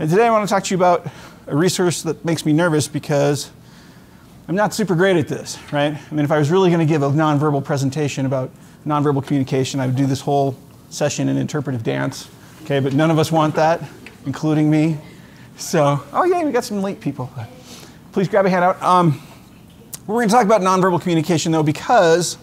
And today I want to talk to you about a resource that makes me nervous because I'm not super great at this, right? I mean, if I was really going to give a nonverbal presentation about nonverbal communication, I would do this whole session in interpretive dance, okay? But none of us want that, including me. So, oh yeah, we got some late people. Please grab a handout. We're going to talk about nonverbal communication, though, because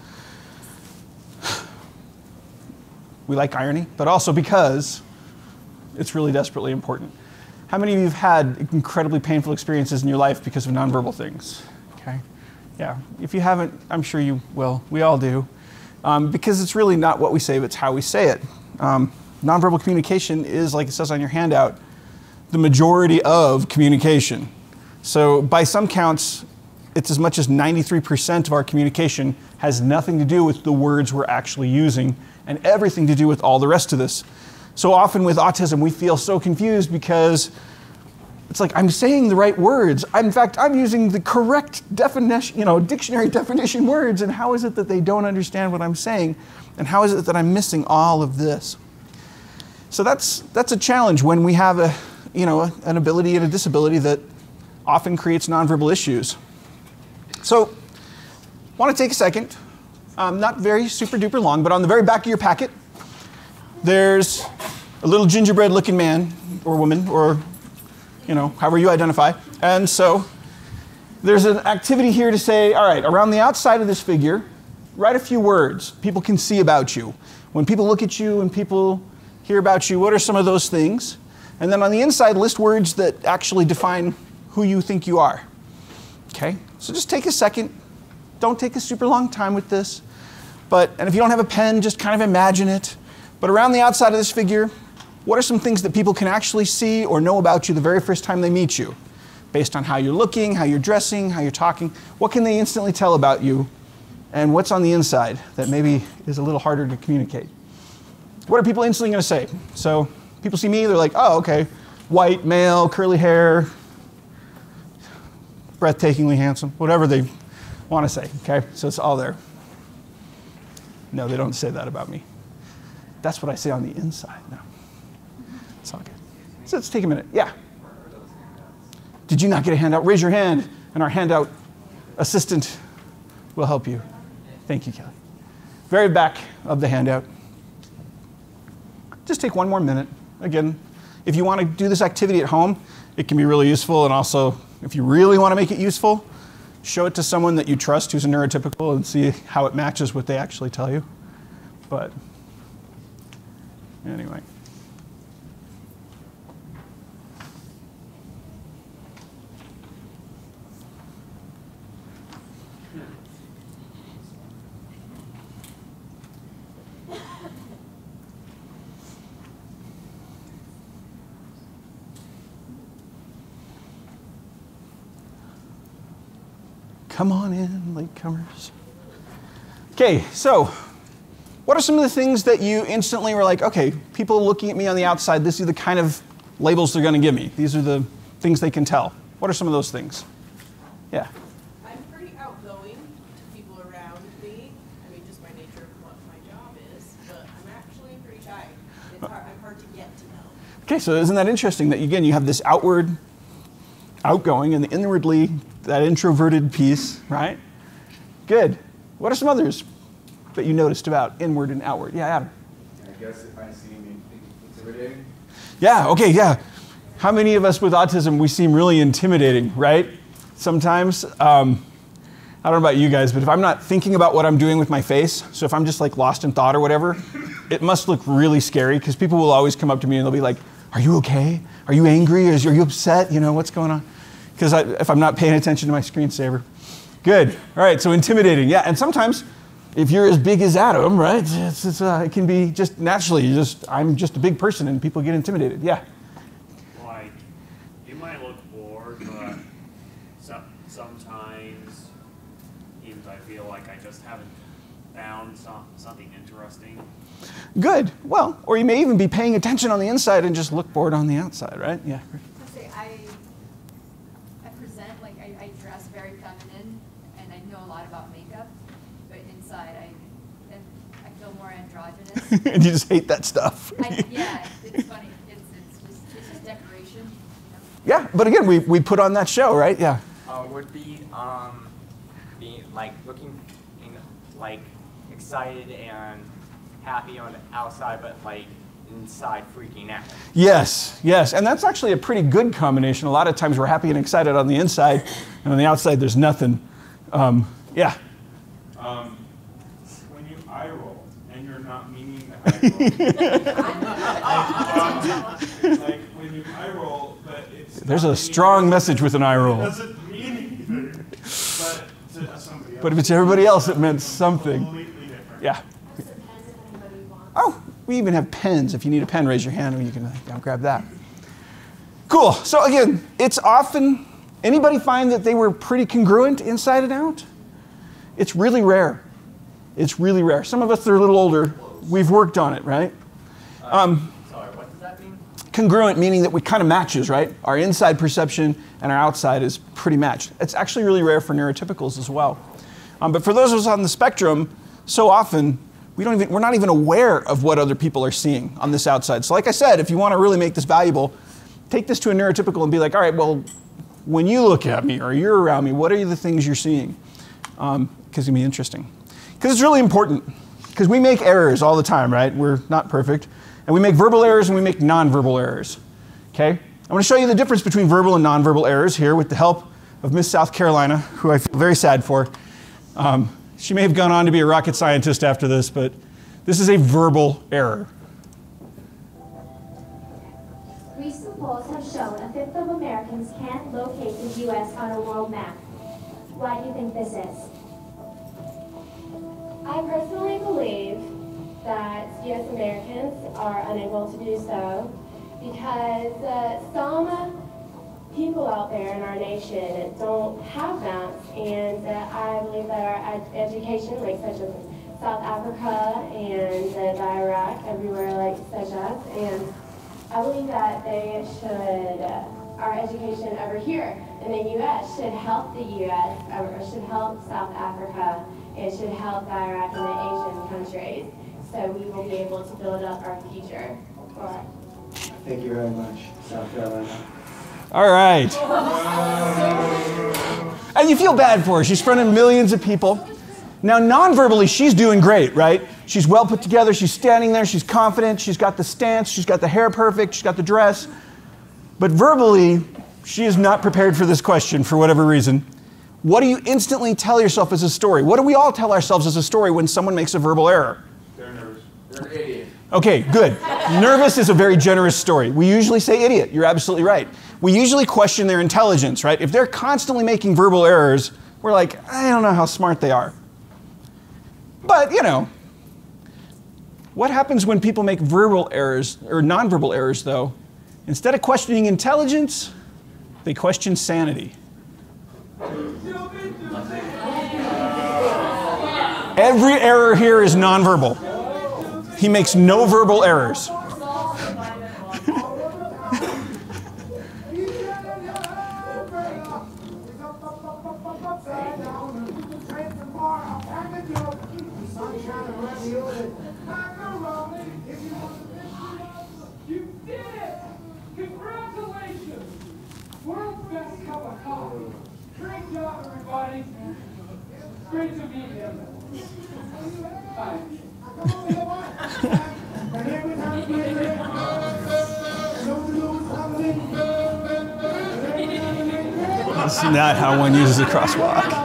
we like irony, but also because it's really desperately important. How many of you have had incredibly painful experiences in your life because of nonverbal things? Okay, yeah. If you haven't, I'm sure you will. We all do. Because it's really not what we say, but it's how we say it. Nonverbal communication is, like it says on your handout, the majority of communication. So by some counts, it's as much as 93% of our communication has nothing to do with the words we're actually using and everything to do with all the rest of this. So often with autism, we feel so confused because it's like, I'm saying the right words. In fact, I'm using the correct definition, dictionary definition words, and how is it that they don't understand what I'm saying? And how is it that I'm missing all of this? So that's a challenge when we have an ability and a disability that often creates nonverbal issues. So I want to take a second, not very super duper long, but on the very back of your packet, there's a little gingerbread looking man or woman or however you identify. And so there's an activity here to say, all right, around the outside of this figure, write a few words people can see about you. When people look at you and people hear about you, what are some of those things? And then on the inside, list words that actually define who you think you are. Okay, so just take a second. Don't take a super long time with this. And if you don't have a pen, just kind of imagine it. But around the outside of this figure, what are some things that people can actually see or know about you the very first time they meet you? Based on how you're looking, how you're dressing, how you're talking, what can they instantly tell about you? And what's on the inside that maybe is a little harder to communicate? What are people instantly going to say? So people see me, they're like, oh, okay, white, male, curly hair, breathtakingly handsome, whatever they want to say, okay? So it's all there. No, they don't say that about me. That's what I say on the inside. No, it's all good. So let's take a minute. Yeah. Did you not get a handout? Raise your hand, and our handout assistant will help you. Thank you, Kelly. Very back of the handout. Just take one more minute. Again, if you want to do this activity at home, it can be really useful, and also, if you really want to make it useful, show it to someone that you trust who's a neurotypical and see how it matches what they actually tell you. But anyway. Come on in, latecomers. Okay, so what are some of the things that you instantly were like, okay, people looking at me on the outside, these are the kind of labels they're going to give me. These are the things they can tell. What are some of those things? Yeah. I'm pretty outgoing to people around me. I mean, just by nature of what my job is, but I'm actually pretty shy. I'm hard to get to know. Okay, so isn't that interesting that, again, you have this outward, outgoing, and the inwardly, that introverted piece, right? Good. What are some others that you noticed about inward and outward? Yeah, Adam. I guess if I seem intimidating. Yeah, okay, yeah. How many of us with autism, we seem really intimidating, right? Sometimes. I don't know about you guys, but if I'm not thinking about what I'm doing with my face, so if I'm just like lost in thought or whatever, it must look really scary because people will always come up to me and they'll be like, are you okay? Are you angry? Are you upset? What's going on? Because if I'm not paying attention to my screensaver. Good. All right, so intimidating. Yeah, and sometimes if you're as big as Adam, right, it can be just naturally, I'm just a big person and people get intimidated. Yeah. Like, you might look bored, but sometimes I feel like I just haven't found something interesting. Good. Well, or you may even be paying attention on the inside and just look bored on the outside, right? Yeah. I present, like I dress very feminine, and I know a lot about makeup, but inside I feel more androgynous. And you just hate that stuff. Yeah, it's funny. It's just decoration. Yeah, but again, we put on that show, right? Yeah. Would be being like looking like excited and happy on the outside, but like inside freaking out. Yes, yes, and that's actually a pretty good combination. A lot of times we're happy and excited on the inside, and on the outside there's nothing. Yeah. When you eye roll and you're not meaning to eye roll, like when you eye roll, but it's There's a strong message with an eye It roll. doesn't mean anything, but to somebody else. But if it's everybody else, it meant something. Completely different. Yeah. Oh, we even have pens. If you need a pen, raise your hand and you can grab that. Cool. So again, it's often, anybody find that they were pretty congruent inside and out? It's really rare. It's really rare. Some of us that are a little older, we've worked on it, right? Sorry, what does that mean? Congruent, meaning that we kind of matches, right? Our inside perception and our outside is pretty matched. It's actually really rare for neurotypicals as well. But for those of us on the spectrum, so often, we're not even aware of what other people are seeing on this outside. So like I said, if you want to really make this valuable, take this to a neurotypical and be like, all right, well, when you look at me or you're around me, what are the things you're seeing? Because it's going to be interesting. Because it's really important. Because we make errors all the time, right? We're not perfect. And we make verbal errors and we make nonverbal errors. Okay? I'm going to show you the difference between verbal and nonverbal errors here with the help of Miss South Carolina, who I feel very sad for. She may have gone on to be a rocket scientist after this, but this is a verbal error. Recent polls have shown a fifth of Americans can't locate the U.S. on a world map. Why do you think this is? I personally believe that U.S. Americans are unable to do so because some people out there in our nation don't have maps, and I believe that our education, like such as South Africa and Iraq, everywhere like such as, and I believe that they should, our education over here in the U.S. should help the U.S., or should help South Africa, it should help Iraq and the Asian countries, so we will be able to build up our future. Thank you very much, South Carolina. All right. And you feel bad for her. She's in front of millions of people. Now, non-verbally, she's doing great, right? She's well put together. She's standing there. She's confident. She's got the stance. She's got the hair perfect. She's got the dress. But verbally, she is not prepared for this question for whatever reason. What do you instantly tell yourself as a story? What do we all tell ourselves as a story when someone makes a verbal error? They're nervous. They're an idiot. Okay, good. Nervous is a very generous story. We usually say idiot. You're absolutely right. We usually question their intelligence, right? If they're constantly making verbal errors, we're like, I don't know how smart they are. But, you know, what happens when people make verbal errors, or nonverbal errors, though? Instead of questioning intelligence, they question sanity. Every error here is nonverbal. He makes no verbal errors. You did it! Congratulations! World's best cup of coffee. Great job, everybody. Great to meet you. Bye. That's not how one uses a crosswalk.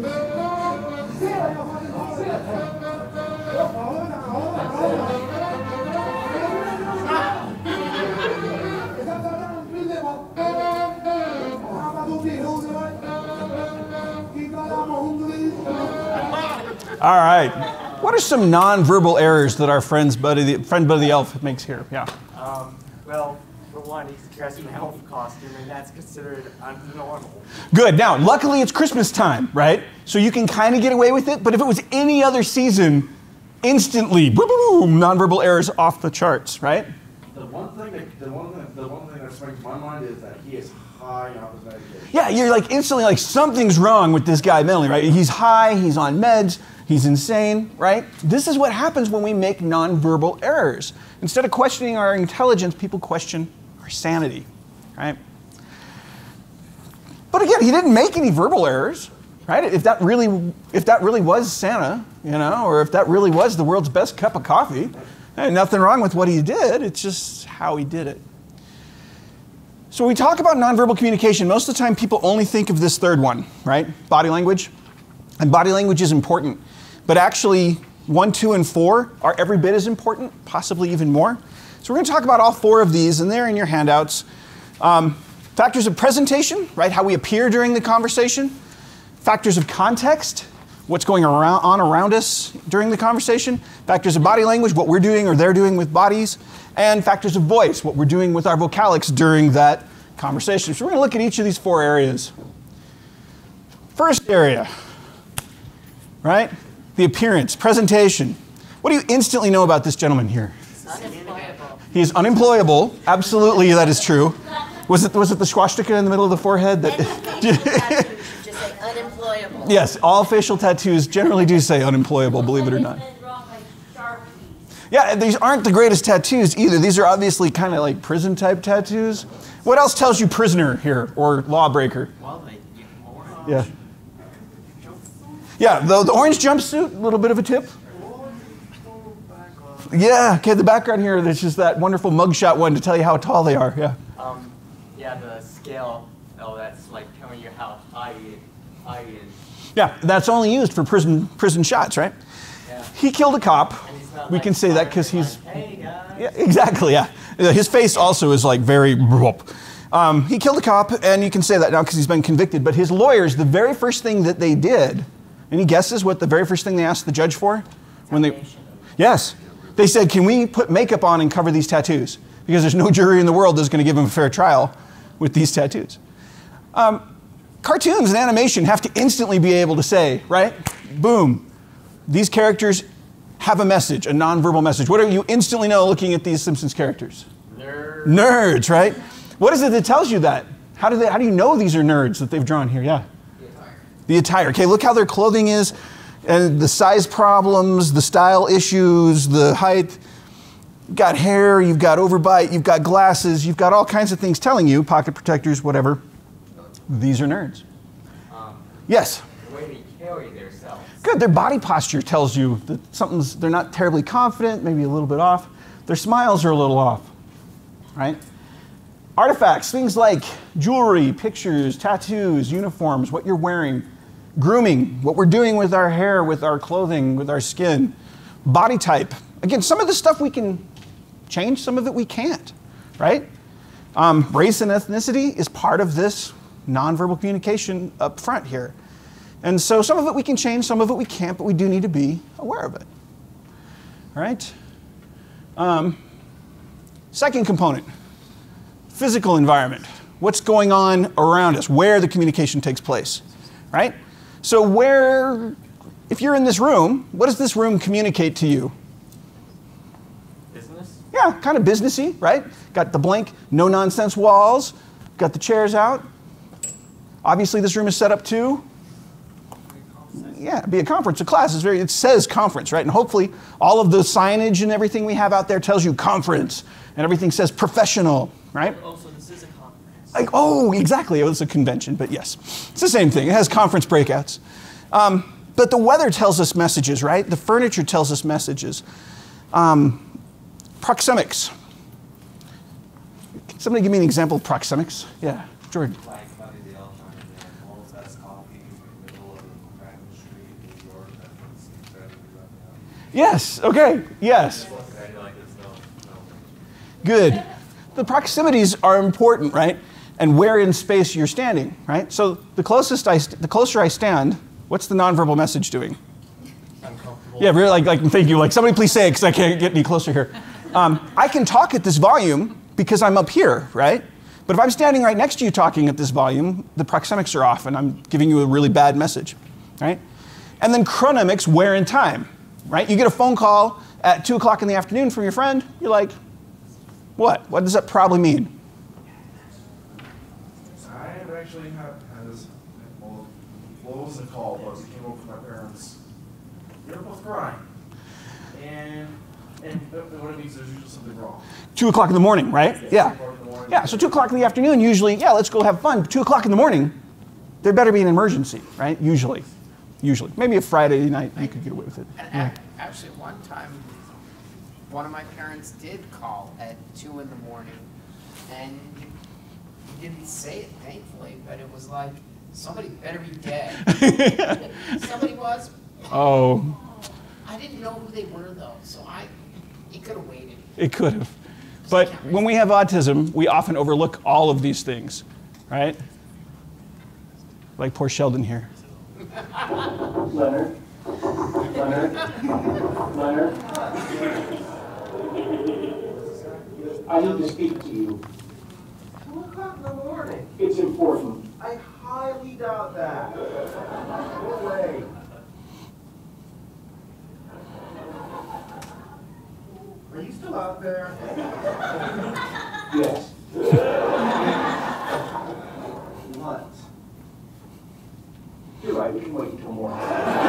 All right. What are some nonverbal errors that our friend Buddy the Elf makes here? Yeah. Well, for one, he's dressed in an elf costume, and that's considered unnormal. Good. Now, luckily it's Christmas time, right? So you can kind of get away with it. But if it was any other season, instantly, boom, boom, boom, nonverbal errors off the charts, right? The one thing that springs to my mind is that he is high on his medication. Yeah, you're like instantly like something's wrong with this guy mentally, right? He's high, he's on meds, he's insane, right? This is what happens when we make nonverbal errors. Instead of questioning our intelligence, people question our sanity, right? But again, he didn't make any verbal errors, right? If that really was Santa, you know, or if that really was the world's best cup of coffee, there's nothing wrong with what he did. It's just how he did it. So when we talk about nonverbal communication, most of the time people only think of this third one, right? Body language. And body language is important. But actually, 1, 2, and 4 are every bit as important, possibly even more. So we're going to talk about all 4 of these, and they're in your handouts. Factors of presentation, right? How we appear during the conversation. Factors of context, what's going on around us during the conversation. Factors of body language, what we're doing or they're doing with bodies. And factors of voice, what we're doing with our vocalics during that conversation. So we're going to look at each of these 4 areas. First area, right? The appearance, presentation. What do you instantly know about this gentleman here? Unemployable. He is unemployable. Absolutely, that is true. Was it the swastika in the middle of the forehead? Any facial tattoo should just say unemployable. Yes, all facial tattoos generally do say unemployable, believe it or not. Yeah, these aren't the greatest tattoos either. These are obviously kind of like prison type tattoos. What else tells you prisoner here or lawbreaker? Well, Yeah. Yeah, the orange jumpsuit, a little bit of a tip. Yeah, okay, the background here, there's just that wonderful mugshot one to tell you how tall they are, yeah. Yeah, the scale, that's like telling you how high it is. Yeah, that's only used for prison shots, right? Yeah. He killed a cop. And We can say that because he's... Hey, guys. Yeah, exactly, yeah. His face also is like very... he killed a cop, and you can say that now because he's been convicted, but his lawyers, the very first thing that they did, any guesses what the very first thing they asked the judge for? Yes. They said, can we put makeup on and cover these tattoos? Because there's no jury in the world that's going to give him a fair trial with these tattoos. Cartoons and animation have to instantly be able to say, right? Boom. These characters have a message, a nonverbal message. What do you instantly know looking at these Simpsons characters? Nerds. Nerds, right? What is it that tells you that? How do you know these are nerds that they've drawn here? Yeah. The attire. Okay, look how their clothing is, and the size problems, the style issues, the height. You've got hair, you've got overbite, you've got glasses, you've got all kinds of things telling you, pocket protectors, whatever. These are nerds. Yes? The way they carry themselves. Good, their body posture tells you that they're not terribly confident, maybe a little bit off. Their smiles are a little off, right? Artifacts, things like jewelry, pictures, tattoos, uniforms, what you're wearing, grooming, what we're doing with our hair, with our clothing, with our skin, body type. Again, some of this stuff we can change, some of it we can't, right? Race and ethnicity is part of this nonverbal communication up front here. And so some of it we can change, some of it we can't, but we do need to be aware of it. All right? Second component, physical environment. What's going on around us, where the communication takes place, right? So if you're in this room, what does this room communicate to you? Business? Yeah, kind of businessy, right? Got the blank, no-nonsense walls, got the chairs out. Obviously, this room is set up to, be a conference, a class. It says conference, right? And hopefully, all of the signage and everything we have out there tells you conference, and everything says professional, right? Also, this is a conference. Oh, exactly. It was a convention, but yes. It's the same thing. It has conference breakouts. But the weather tells us messages, right? The furniture tells us messages. Proxemics. Can somebody give me an example of proxemics? Yeah, Jordan. Like Buddy the Elf on the world's best coffee in the middle of Franklin Street in New York. That's what seems better to be right now. Yes, okay, yes. Good. The proximities are important, right? And where in space you're standing, right? So the closer I stand, what's the nonverbal message doing? Uncomfortable. Yeah, really, like thank you. Like somebody please say it because I can't get any closer here. I can talk at this volume because I'm up here, right? But if I'm standing right next to you talking at this volume, the proxemics are off and I'm giving you a really bad message, right? And then chronemics, where in time, right? You get a phone call at 2 o'clock in the afternoon from your friend, you're like, what? What does that probably mean? I have actually had this, well, what was the call? Was it came over from my parents. They were both crying. And what it means is there's usually something wrong. 2 o'clock in the morning, right? Yeah. 2 o'clock in the morning. Yeah, so 2 o'clock in the afternoon, usually, yeah, let's go have fun. 2 o'clock in the morning, there better be an emergency, right? Usually. Maybe a Friday night you could get away with it. And actually, one time, one of my parents did call at 2 in the morning, and he didn't say it, thankfully, but it was like, somebody better be dead. Somebody was. Oh. I didn't know who they were, though, so it could have waited. It could have. But when we have autism, we often overlook all of these things, right? Like poor Sheldon here. Leonard? I need to speak to you. 2 o'clock in the morning. It's important. I highly doubt that. No way. Are you still out there? Yes. What? You're right, we can wait until morning.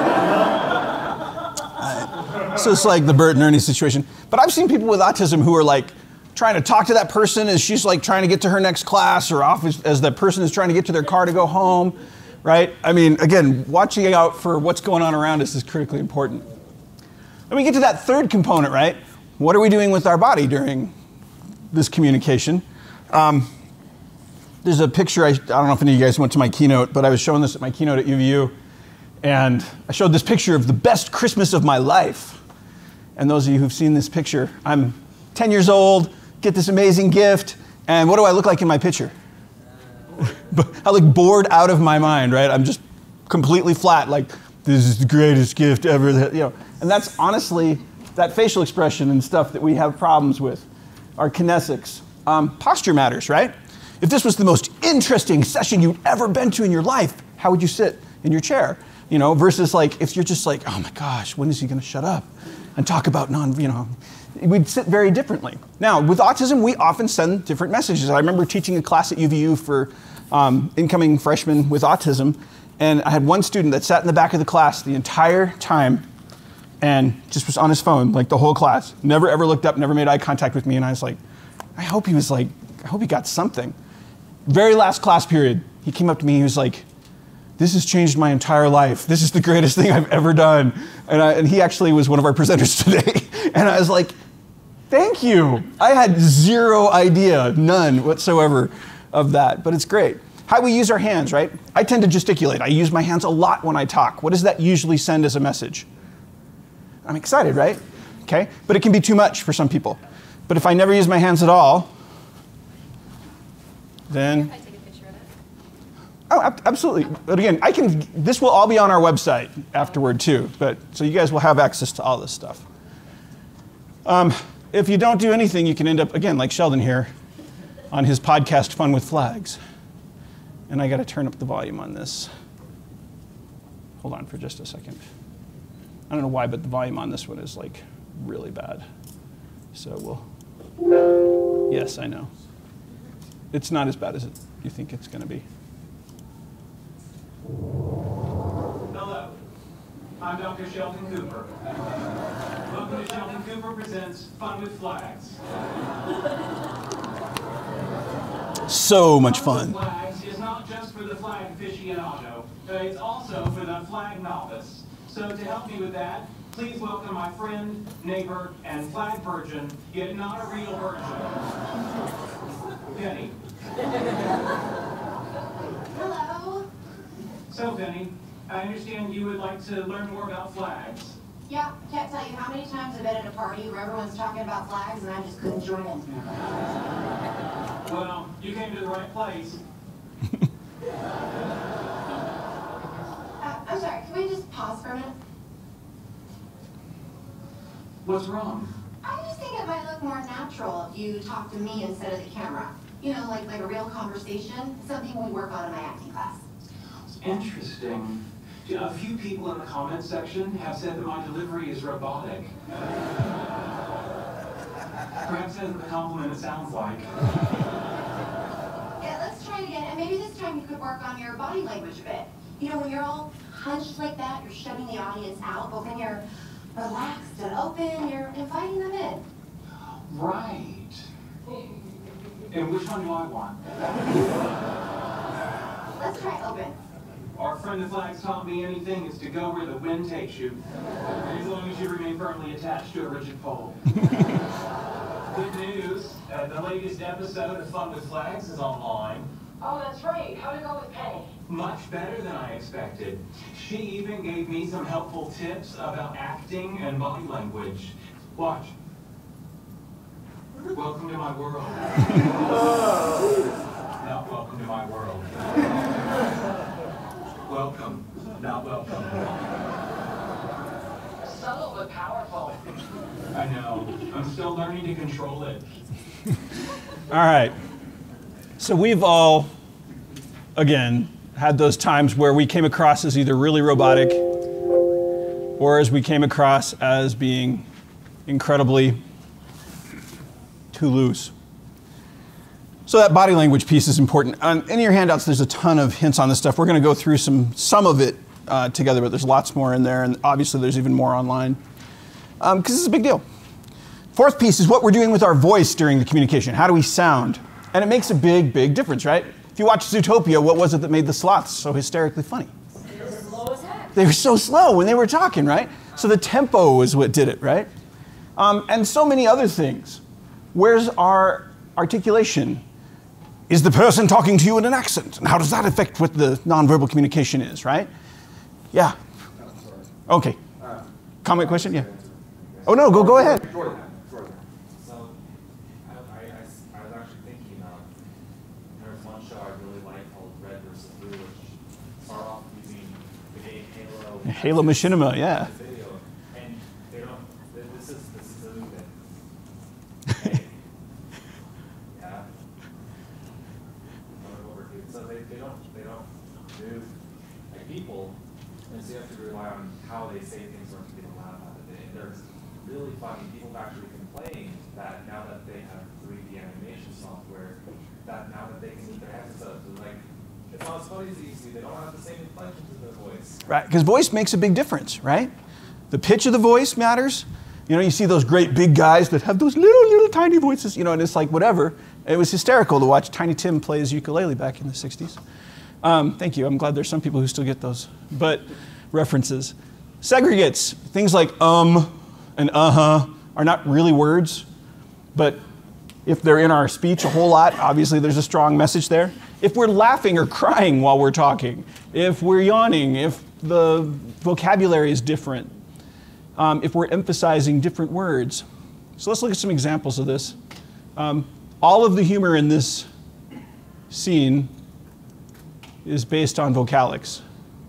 So it's like the Bert and Ernie situation. But I've seen people with autism who are like trying to talk to that person as she's like trying to get to her next class, or off as that person is trying to get to their car to go home, right? I mean, again, watching out for what's going on around us is critically important. Then we get to that third component, right? What are we doing with our body during this communication? There's a picture, I don't know if any of you guys went to my keynote, but I was showing this at my keynote at UVU, and I showed this picture of the best Christmas of my life. And those of you who've seen this picture, I'm 10 years old, get this amazing gift, and what do I look like in my picture? I look bored out of my mind, right? I'm just completely flat, like, this is the greatest gift ever, you know. And that's honestly, that facial expression and stuff that we have problems with, our kinesics. Posture matters, right? If this was the most interesting session you'd ever been to in your life, how would you sit in your chair? You know, versus like, if you're just like, oh my gosh, when is he gonna shut up and talk about we'd sit very differently. Now, with autism, we often send different messages. I remember teaching a class at UVU for incoming freshmen with autism, and I had one student that sat in the back of the class the entire time and just was on his phone, like the whole class. Never ever looked up, never made eye contact with me, and I was like, I hope he got something. Very last class period, he came up to me, he was like, this has changed my entire life. This is the greatest thing I've ever done. And he actually was one of our presenters today. And I was like, thank you. I had zero idea, none whatsoever of that, but it's great. How we use our hands, right? I tend to gesticulate. I use my hands a lot when I talk. What does that usually send as a message? I'm excited, right? Okay, but it can be too much for some people. But if I never use my hands at all, then... Oh, absolutely. But again, this will all be on our website afterward too, so you guys will have access to all this stuff. If you don't do anything, you can end up, again, like Sheldon here, on his podcast, Fun with Flags. And I gotta turn up the volume on this. Hold on for just a second. I don't know why, but the volume on this one is like really bad. So yes, I know. It's not as bad as you think it's gonna be. Hello, I'm Dr. Sheldon Cooper. Welcome to Sheldon Cooper Presents Fun with Flags. So much fun. Flags is not just for the flag aficionado, it's also for the flag novice. So to help me with that, please welcome my friend, neighbor, and flag virgin, yet not a real virgin, Penny. Hello. So, Penny, I understand you would like to learn more about flags. Yeah, can't tell you how many times I've been at a party where everyone's talking about flags and I just couldn't join in. Well, you came to the right place. I'm sorry, can we just pause for a minute? What's wrong? I just think it might look more natural if you talk to me instead of the camera. You know, like a real conversation, something we work on in my acting class. Interesting. A few people in the comments section have said that my delivery is robotic. Perhaps that's the compliment it sounds like. Yeah, let's try it again, and maybe this time you could work on your body language a bit. You know, when you're all hunched like that, you're shutting the audience out, but when you're relaxed and open, you're inviting them in. Right. And which one do I want? Let's try open. Our friend the flag's taught me anything is to go where the wind takes you, as long as you remain firmly attached to a rigid pole. Good news, the latest episode of Fun with Flags is online. Oh, that's right. How'd it go with Penny? Much better than I expected. She even gave me some helpful tips about acting and body language. Watch. Welcome to my world. Not welcome to my world. Welcome, not welcome. Subtle but powerful. I know. I'm still learning to control it. All right. So we've all, again, had those times where we came across as either really robotic or as we came across as being incredibly too loose. So that body language piece is important. In your handouts, there's a ton of hints on this stuff. We're going to go through some of it together, but there's lots more in there, and obviously there's even more online, because this is a big deal. Fourth piece is what we're doing with our voice during the communication. How do we sound? And it makes a big, big difference, right? If you watch Zootopia, what was it that made the sloths so hysterically funny? They were slow as heck. They were so slow when they were talking, right? So the tempo was what did it, right? And so many other things. Where's our articulation? Is the person talking to you in an accent? And how does that affect what the nonverbal communication is, right? Yeah. Okay. Comment, question? Yeah. Oh, no, go ahead. Jordan. So, I was actually thinking, there's one show I really like called Red vs. Blue, which started off using the game Halo. Halo Machinima, yeah. Video, and they don't, this is a movement. Okay. Yeah. So they don't move like people, and so you have to rely on how they say things or to get a laugh out of it. And there's really funny people actually complain that now that they have 3D animation software, that now that they can move their hands up, like it's not as funny as it used to be. They don't have the same inflections in their voice. Right, because voice makes a big difference, right? The pitch of the voice matters. You know, you see those great big guys that have those little tiny voices, you know, and it's like whatever. It was hysterical to watch Tiny Tim play his ukulele back in the 60s. Thank you. I'm glad there's some people who still get those. But references. Segregates, things like and are not really words, but if they're in our speech a whole lot, obviously there's a strong message there. If we're laughing or crying while we're talking, if we're yawning, if the vocabulary is different, if we're emphasizing different words. So let's look at some examples of this. All of the humor in this scene is based on vocalics.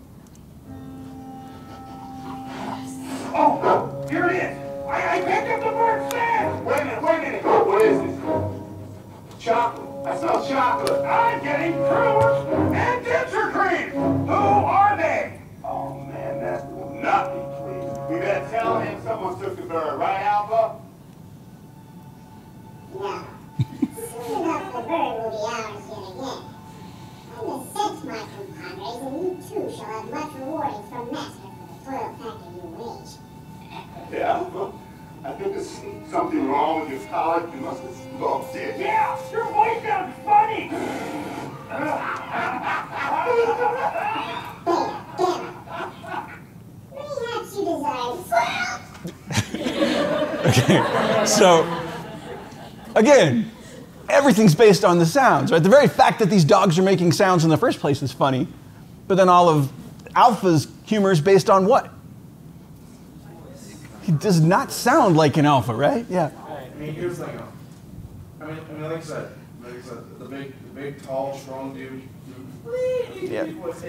Oh, here it is. I picked up the bird stand. Wait a minute. What is this? Chocolate. I smell chocolate. I'm getting fruit and ginger cream. Who are they? Oh, man, that will not be pleased. We better tell him someone took the bird, right, Alpha? Yeah. Soon enough, the bird will be ours yet again. I'm the sense, my compadres, and you too shall have much rewarding from Master for the toil factor you wage. Yeah, Alpha. I think there's something wrong with your collar. You must have smoked it. Yeah, your voice sounds funny. Perhaps you desire Okay, so again, everything's based on the sounds, right? The very fact that these dogs are making sounds in the first place is funny, but then all of Alpha's humor is based on what? He does not sound like an alpha, right? Yeah. I mean, here's the thing. I mean, like I said, the big, tall, strong dude. Yeah.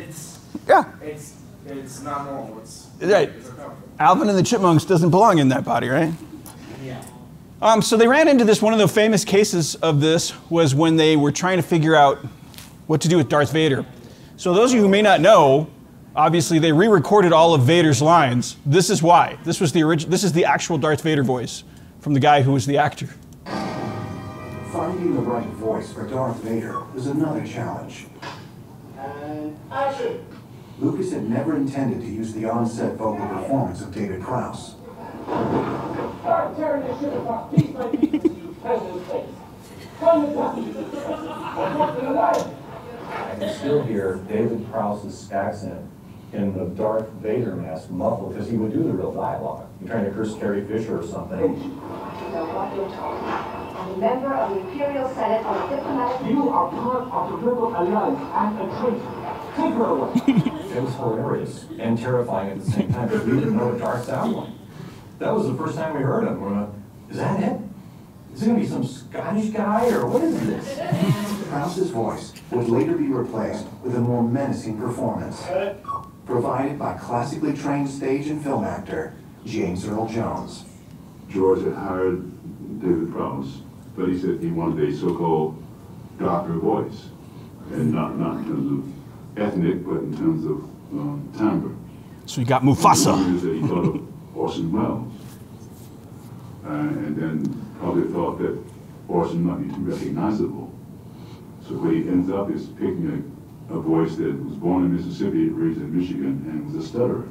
It's not normal. It's right. It's uncomfortable. Alvin and the Chipmunks doesn't belong in that body, right? Yeah. So they ran into this. One of the famous cases of this was when they were trying to figure out what to do with Darth Vader. So those of you who may not know, obviously they re-recorded all of Vader's lines. This is why. This was the original. This is the actual Darth Vader voice from the guy who was the actor. Finding the right voice for Darth Vader was another challenge. And action. Lucas had never intended to use the on-set vocal performance of David Prowse. Start tearing this shit apart piece by piece into President's face. From the top. What's in the way? I can still hear David Prowse's accent in the Darth Vader mask muffled, because he would do the real dialogue. You're trying to curse Carrie Fisher or something. Know what you're talking about. I'm a member of the Imperial Senate on a diplomatic... You are part of the Rebel Alliance and a traitor. Take her away. It was hilarious and terrifying at the same time, because we didn't know what Darth sounded like. That was the first time we heard him. We're like, is that it? Is it going to be some Scottish guy, or what is this? Prowse's voice would later be replaced with a more menacing performance, provided by classically trained stage and film actor James Earl Jones. George had hired David Prowse, but he said he wanted a so-called darker voice, and not in terms of ethnic, but in terms of timbre. So you got Mufasa. And the is that he thought of Orson Welles, and then probably thought that Orson might be too recognizable. So what he ends up is picking a voice that was born in Mississippi, raised in Michigan, and was a stutterer.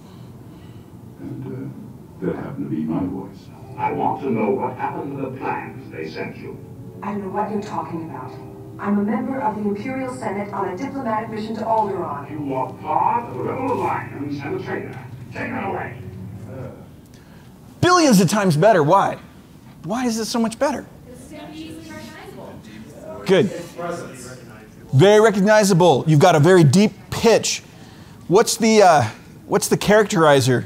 And that happened to be my voice. I want to know what happened to the plans they sent you. I don't know what you're talking about. I'm a member of the Imperial Senate on a diplomatic mission to Alderaan. You are part of the Rebel Alliance and a traitor. Take her away. Billions of times better. Why? Why is this so much better? It's going to be easily recognizable. Good. Very recognizable. You've got a very deep pitch. What's the characterizer?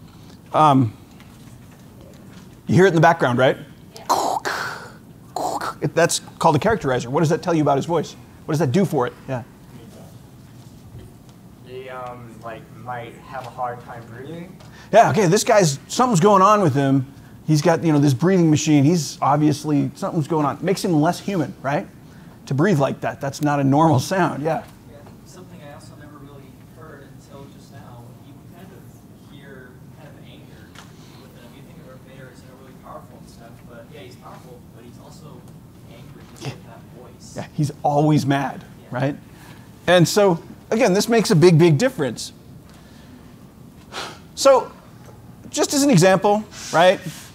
You hear it in the background, right? That's called a characterizer. What does that tell you about his voice? What does that do for it? Yeah. He like might have a hard time breathing. Yeah. Okay. This guy's something's going on with him. He's got this breathing machine. He's obviously something's going on. Makes him less human, right? To breathe like that. That's not a normal sound. Yeah. Something I also never really heard until just now. You kind of hear kind of anger with him. You think of Vader as really powerful and stuff, but yeah, he's powerful, but he's also angry just with that voice. Yeah. He's always mad, right? And so again, this makes a big, big difference. So, just as an example, right?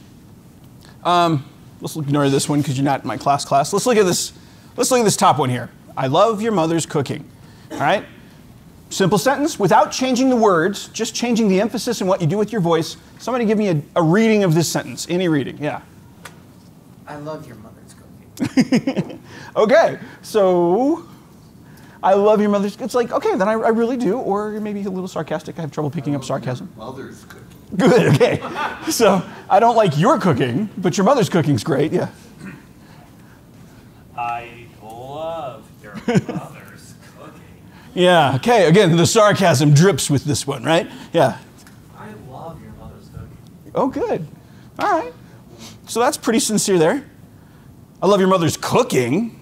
Let's ignore this one because you're not in my class. Let's look at this. Let's look at this top one here. I love your mother's cooking. All right? Simple sentence without changing the words, just changing the emphasis and what you do with your voice. Somebody give me a reading of this sentence. Any reading? Yeah. I love your mother's cooking. Okay. So, I love your mother's. It's like, okay, then I really do. Or maybe a little sarcastic. I have trouble picking up sarcasm. Mother's cooking. Good, okay. So, I don't like your cooking, but your mother's cooking's great, yeah. I love your mother's cooking. Yeah, okay, again, the sarcasm drips with this one, right? Yeah. I love your mother's cooking. Oh, good. All right. So that's pretty sincere there. I love your mother's cooking.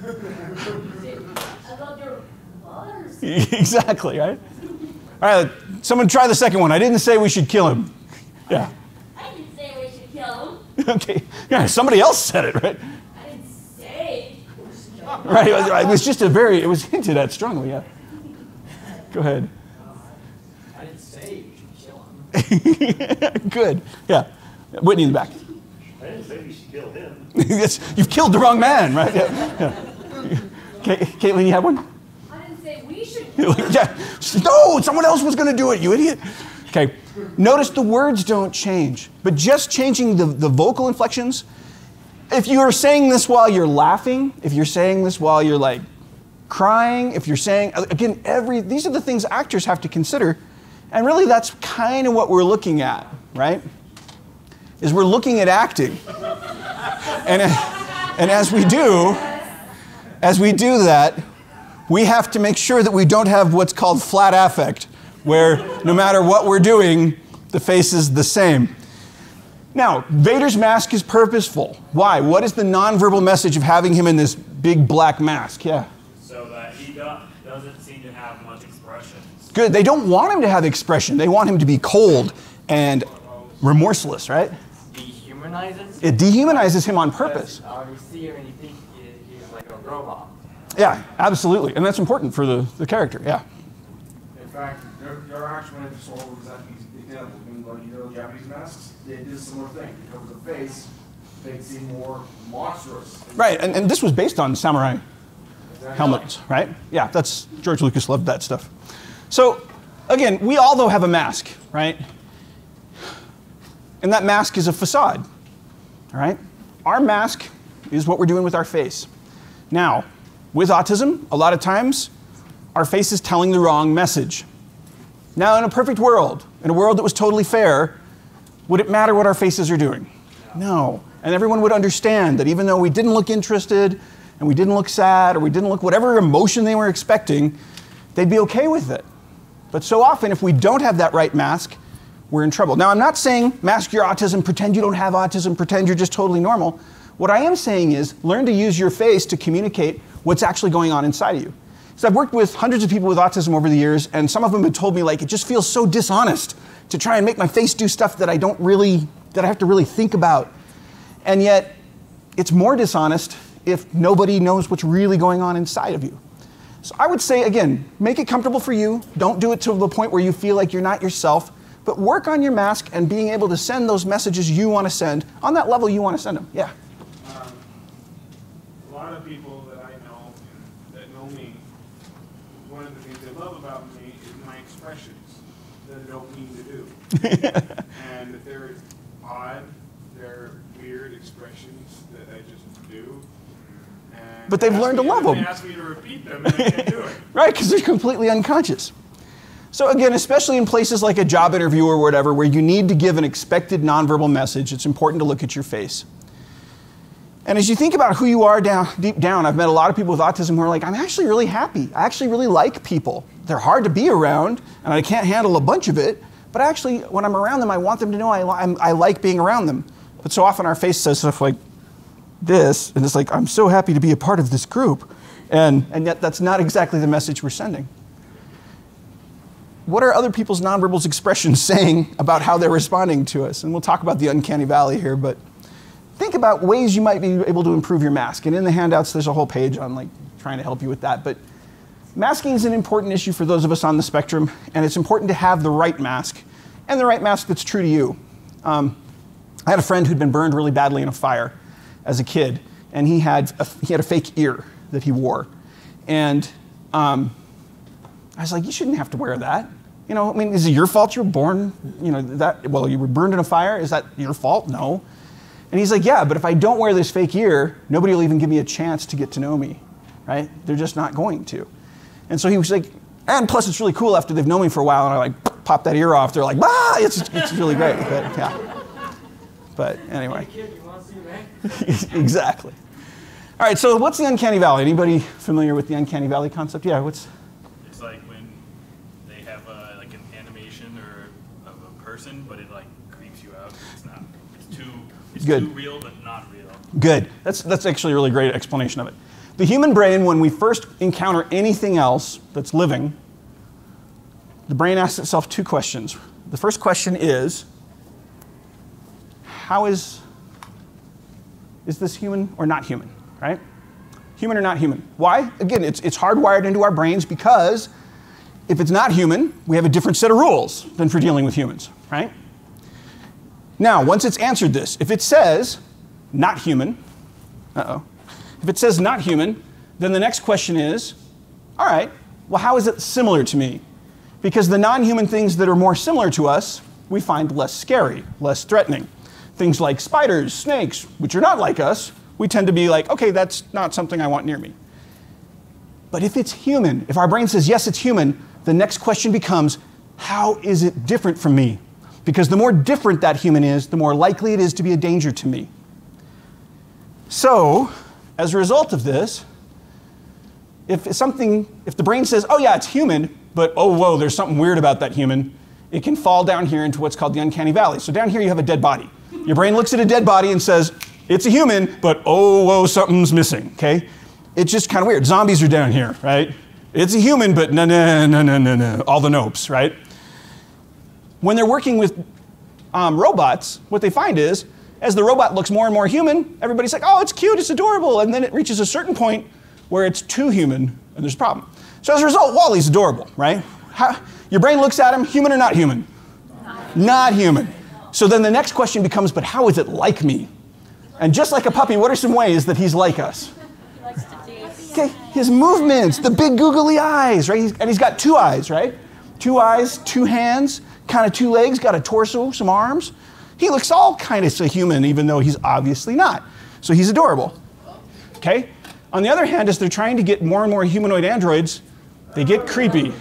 I love your mother's. Exactly, right? All right, someone try the second one. I didn't say we should kill him. Yeah. I didn't say we should kill him. Okay. Yeah, somebody else said it, right? I didn't say. Right, it was just it was hinted at strongly, yeah. Go ahead. I didn't say you should kill him. Good, yeah. Whitney in the back. I didn't say we should kill him. Yes, you've killed the wrong man, right? Yeah. Caitlin, you have one? I didn't say we should Yeah. No, someone else was going to do it, you idiot. Okay. Notice the words don't change, but just changing the vocal inflections. If you're saying this while you're laughing, if you're saying this while you're like crying, if you're saying, again, these are the things actors have to consider. And really that's kind of what we're looking at, right? Is we're looking at acting. And as we do that, we have to make sure that we don't have what's called flat affect, where no matter what we're doing, the face is the same. Now, Vader's mask is purposeful. Why? What is the nonverbal message of having him in this big black mask? Yeah. So that he doesn't seem to have much expression. Good. They don't want him to have expression. They want him to be cold and remorseless, right? Dehumanizes? It dehumanizes him on purpose. You see him and you think he's like a robot. Yeah, absolutely. And that's important for the character, yeah. In fact, there are actually examples. I mean, like, the Japanese masks, they did a similar thing. They covered the face, made it seem more monstrous. Right, and this was based on samurai helmets, right? Yeah, that's George Lucas loved that stuff. So again, we all though have a mask, right? And that mask is a facade, all right? Our mask is what we're doing with our face. Now, with autism, a lot of times, our face is telling the wrong message. Now, in a perfect world, in a world that was totally fair, would it matter what our faces are doing? No. And everyone would understand that even though we didn't look interested, and we didn't look sad, or we didn't look whatever emotion they were expecting, they'd be okay with it. But so often, if we don't have that right mask, we're in trouble. Now, I'm not saying mask your autism, pretend you don't have autism, pretend you're just totally normal. What I am saying is learn to use your face to communicate what's actually going on inside of you. So I've worked with hundreds of people with autism over the years, and some of them have told me, like, it just feels so dishonest to try and make my face do stuff that I have to really think about. And yet, it's more dishonest if nobody knows what's really going on inside of you. So I would say, again, make it comfortable for you. Don't do it to the point where you feel like you're not yourself, but work on your mask and being able to send those messages you want to send on that level you want to send them. Yeah. A lot of people that I know that know me, one of the things they love about me is my expressions that I don't mean to do. And they're odd, they're weird expressions that I just do. And but they've learned to love them. They ask me to repeat them and I can't do it. Right, because they're completely unconscious. So again, especially in places like a job interview or whatever, where you need to give an expected nonverbal message, it's important to look at your face. And as you think about who you are deep down, I've met a lot of people with autism who are like, I'm actually really happy. I actually really like people. They're hard to be around, and I can't handle a bunch of it, but actually, when I'm around them, I want them to know I like being around them. But so often our face says stuff like this, and it's like, I'm so happy to be a part of this group. And yet that's not exactly the message we're sending. What are other people's nonverbal expressions saying about how they're responding to us? And we'll talk about the uncanny valley here, but think about ways you might be able to improve your mask. And in the handouts, there's a whole page on like trying to help you with that. But masking is an important issue for those of us on the spectrum, and it's important to have the right mask, and the right mask that's true to you. I had a friend who'd been burned really badly in a fire as a kid, and he had a fake ear that he wore. And I was like, you shouldn't have to wear that. You know, I mean, is it your fault you were born, you know, well, you were burned in a fire? Is that your fault? No. And he's like, yeah, but if I don't wear this fake ear, nobody will even give me a chance to get to know me, right? They're just not going to. And so he was like, and plus it's really cool after they've known me for a while and I like pop that ear off. They're like, ah, it's really great. But, yeah. But anyway. Exactly. All right, so what's the uncanny valley? Anybody familiar with the uncanny valley concept? Yeah, what's? It's like when they have like an animation or of a person, but it like creeps you out. It's not. It's Good. too real, but not real. Good. That's actually a really great explanation of it. The human brain, when we first encounter anything else that's living, the brain asks itself two questions. The first question is, how is this human or not human, right? Human or not human. Why? Again, it's hardwired into our brains because if it's not human, we have a different set of rules than for dealing with humans, right? Now, once it's answered this, if it says not human, if it says not human, then the next question is, all right, well, how is it similar to me? Because the non-human things that are more similar to us, we find less scary, less threatening. Things like spiders, snakes, which are not like us, we tend to be like, okay, that's not something I want near me. But if it's human, if our brain says, yes, it's human, the next question becomes, how is it different from me? Because the more different that human is, the more likely it is to be a danger to me. So, as a result of this, if the brain says, oh yeah, it's human, but oh whoa, there's something weird about that human, it can fall down here into what's called the uncanny valley. So down here you have a dead body. Your brain looks at a dead body and says, it's a human, but oh whoa, something's missing, okay? It's just kind of weird. Zombies are down here, right? It's a human, but no, all the nopes, right? When they're working with robots, what they find is, as the robot looks more and more human, everybody's like, oh, it's cute, it's adorable, and then it reaches a certain point where it's too human, and there's a problem. So as a result, WALL-E's adorable, right? Your brain looks at him, human or not human? Not human. So then the next question becomes, but how is it like me? And just like a puppy, what are some ways that he's like us? He likes to dance. Okay, his movements, the big googly eyes, right? And he's got 2 eyes, right? 2 eyes, 2 hands, kind of 2 legs, got a torso, some arms. He looks all kind of human, even though he's obviously not. So he's adorable. Okay? On the other hand, as they're trying to get more and more humanoid androids, they get creepy.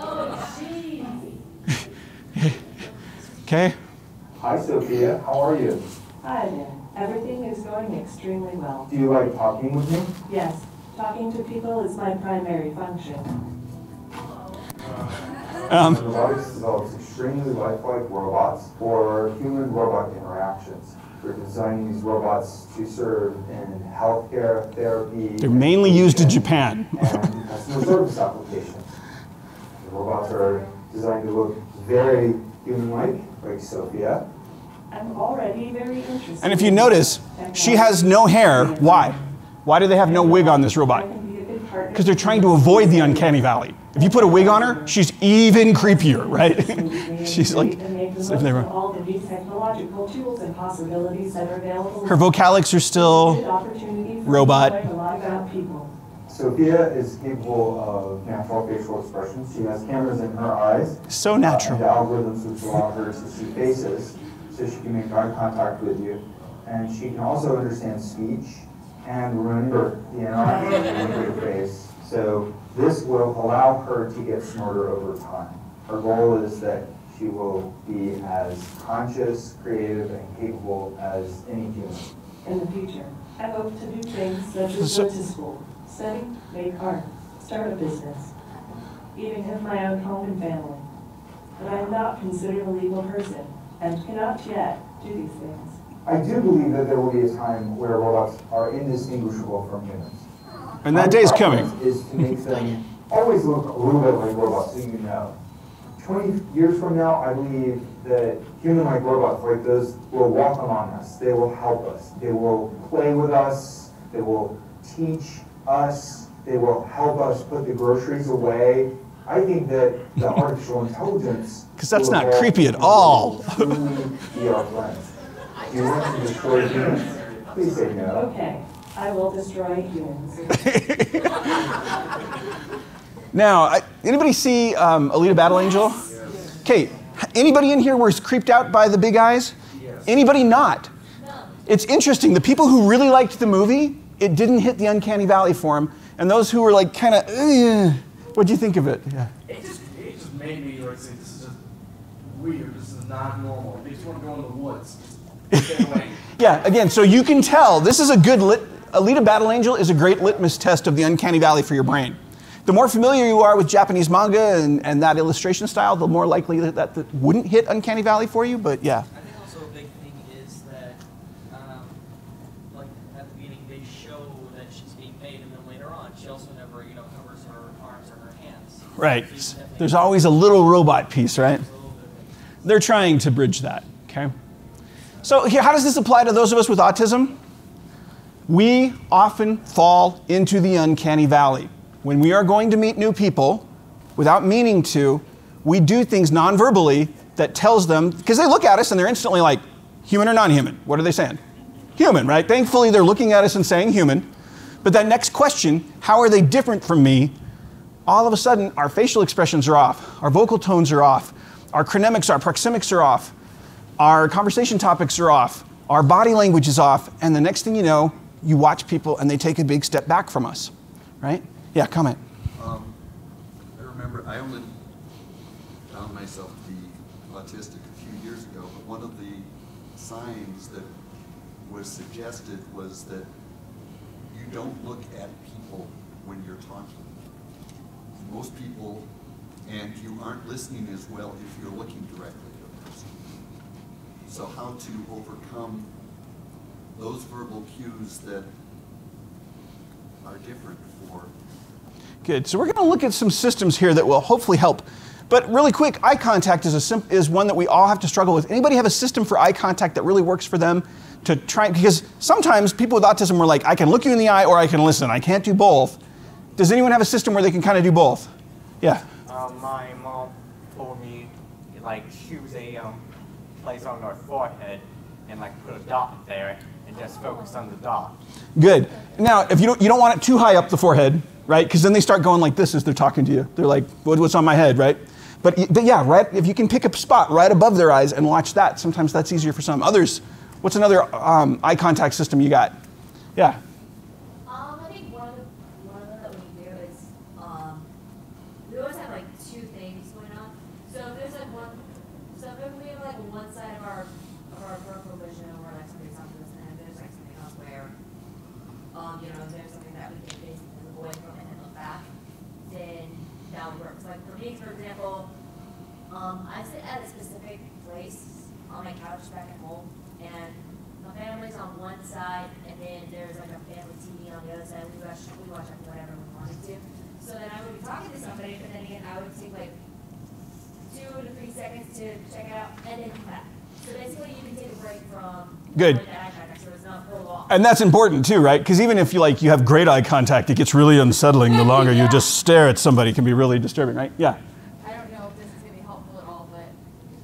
Okay? Hi, Sophia. How are you? Hi there. Everything is going extremely well. Do you like talking with me? Yes, talking to people is my primary function. Robotics develops extremely lifelike robots for human-robot interactions. We're designing these robots to serve in healthcare, therapy. They're mainly used in Japan. And customer service applications. The robots are designed to look very human-like Sophia. I'm already very interested. And if you notice, she has no hair. Why? Why do they have no wig on this robot? Because they're trying to avoid the uncanny valley. If you put a wig on her, she's even creepier, right? She's like, all the new technological tools and possibilities that are available. Her vocalics are still robot. Sophia is capable of natural facial expressions. She has cameras in her eyes. So natural. And algorithms which allow her to see faces, so she can make eye contact with you. And she can also understand speech and remember the interaction with your face. So this will allow her to get smarter over time. Her goal is that she will be as conscious, creative, and capable as any human. In the future, I hope to do things such as go to school, study, make art, start a business, even have my own home and family. But I am not considered a legal person and cannot yet do these things. I do believe that there will be a time where robots are indistinguishable from humans. And that day's coming. Is to make them always look a little bit like robots, so you know. 20 years from now, I believe that human-like robots like those will walk among us. They will help us. They will play with us. They will teach us. They will help us put the groceries away. I think that the artificial intelligence... Because that's not creepy at all. Be our friends. Do you want to destroy humans? Please say no. Okay, I will destroy humans. Now, anybody see Alita Battle Angel? Okay, anybody in here was creeped out by the big eyes? Anybody not? It's interesting, the people who really liked the movie, it didn't hit the uncanny valley for them, and those who were like kind of, what'd you think of it? Yeah. It just made me like say, this is just weird, this is not normal. They just want to go in the woods. Just stay away. Yeah, again, so you can tell, this is a good, Alita Battle Angel is a great litmus test of the uncanny valley for your brain. The more familiar you are with Japanese manga and that illustration style, the more likely that wouldn't hit uncanny valley for you, but yeah. I think also a big thing is that, like at the beginning, they show that she's being made, and then later on, she also never, covers her arms or her hands. Right. There's always a little robot piece, right? They're trying to bridge that, okay? So here, how does this apply to those of us with autism? We often fall into the uncanny valley. When we are going to meet new people, without meaning to, we do things non-verbally that tells them, because they look at us and they're instantly like, human or non-human? What are they saying? Human, right? Thankfully, they're looking at us and saying human. But that next question, how are they different from me? All of a sudden, our facial expressions are off. Our vocal tones are off. Our chronemics, our proxemics are off. Our conversation topics are off. Our body language is off. And the next thing you know, you watch people and they take a big step back from us, right? Yeah, comment. I remember I only found myself to be autistic a few years ago, but one of the signs that was suggested was that you don't look at people when you're talking. Most people, and you aren't listening as well if you're looking directly at a person. So how to overcome those verbal cues that are different for... Good. So we're going to look at some systems here that will hopefully help. But really quick, eye contact is one that we all have to struggle with. Anybody have a system for eye contact that really works for them to try? Because sometimes people with autism are like, I can look you in the eye or I can listen. I can't do both. Does anyone have a system where they can kind of do both? Yeah. My mom told me, like, choose a place on her forehead and like put a dot there and just focus on the dot. Good. Now, if you don't want it too high up the forehead, right? Because then they start going like this as they're talking to you. They're like, what's on my head, right? But yeah, right. If you can pick a spot right above their eyes and watch that, sometimes that's easier for some. Others, what's another eye contact system you got? Yeah. I think one of them that we do is we always have like two things going on. So if there's like if we have like one side of our peripheral vision where like somebody's talking to us, and then there's like something else where if there's something that we can basically look away from and then look back, then that would work. So like for me, for example, I sit at a specific place on my couch back at home, and my family's on one side, and then there's like a family TV on the other side. We watch like whatever we wanted to. So then I would be talking to somebody, but then again, I would take like 2 to 3 seconds to check it out, and then come back. So basically, you can take a break from Good. that eye contact, so it's not for long. And that's important too, right? Because even if you have great eye contact, it gets really unsettling the longer you just stare at somebody. It can be really disturbing, right? Yeah. I don't know if this is going to be helpful at all, but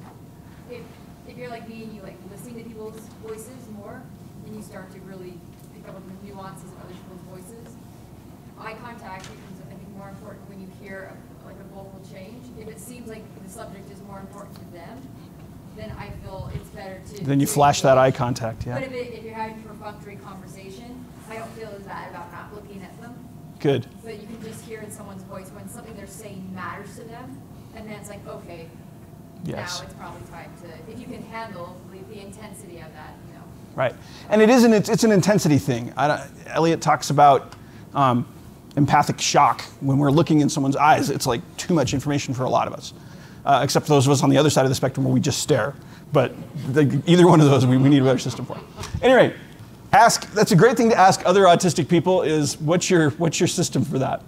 if you're like me and you like listening to people's voices more, and you start to really pick up on the nuances of other people's voices, eye contact becomes, I think, more important when you hear like a vocal change. If it seems like the subject is more important to them, then I feel it's better to... Then you flash that eye contact, yeah. But if you're having a perfunctory conversation, I don't feel as bad about not looking at them. Good. But you can just hear in someone's voice when something they're saying matters to them, and then it's like, okay, Yes. now it's probably time to, if you can handle the intensity of that, Right. And it's an intensity thing. Elliot talks about empathic shock. When we're looking in someone's eyes, it's like too much information for a lot of us. Except for those of us on the other side of the spectrum where we just stare. But either one of those, we need a better system for. Anyway, that's a great thing to ask other autistic people is, what's your system for that?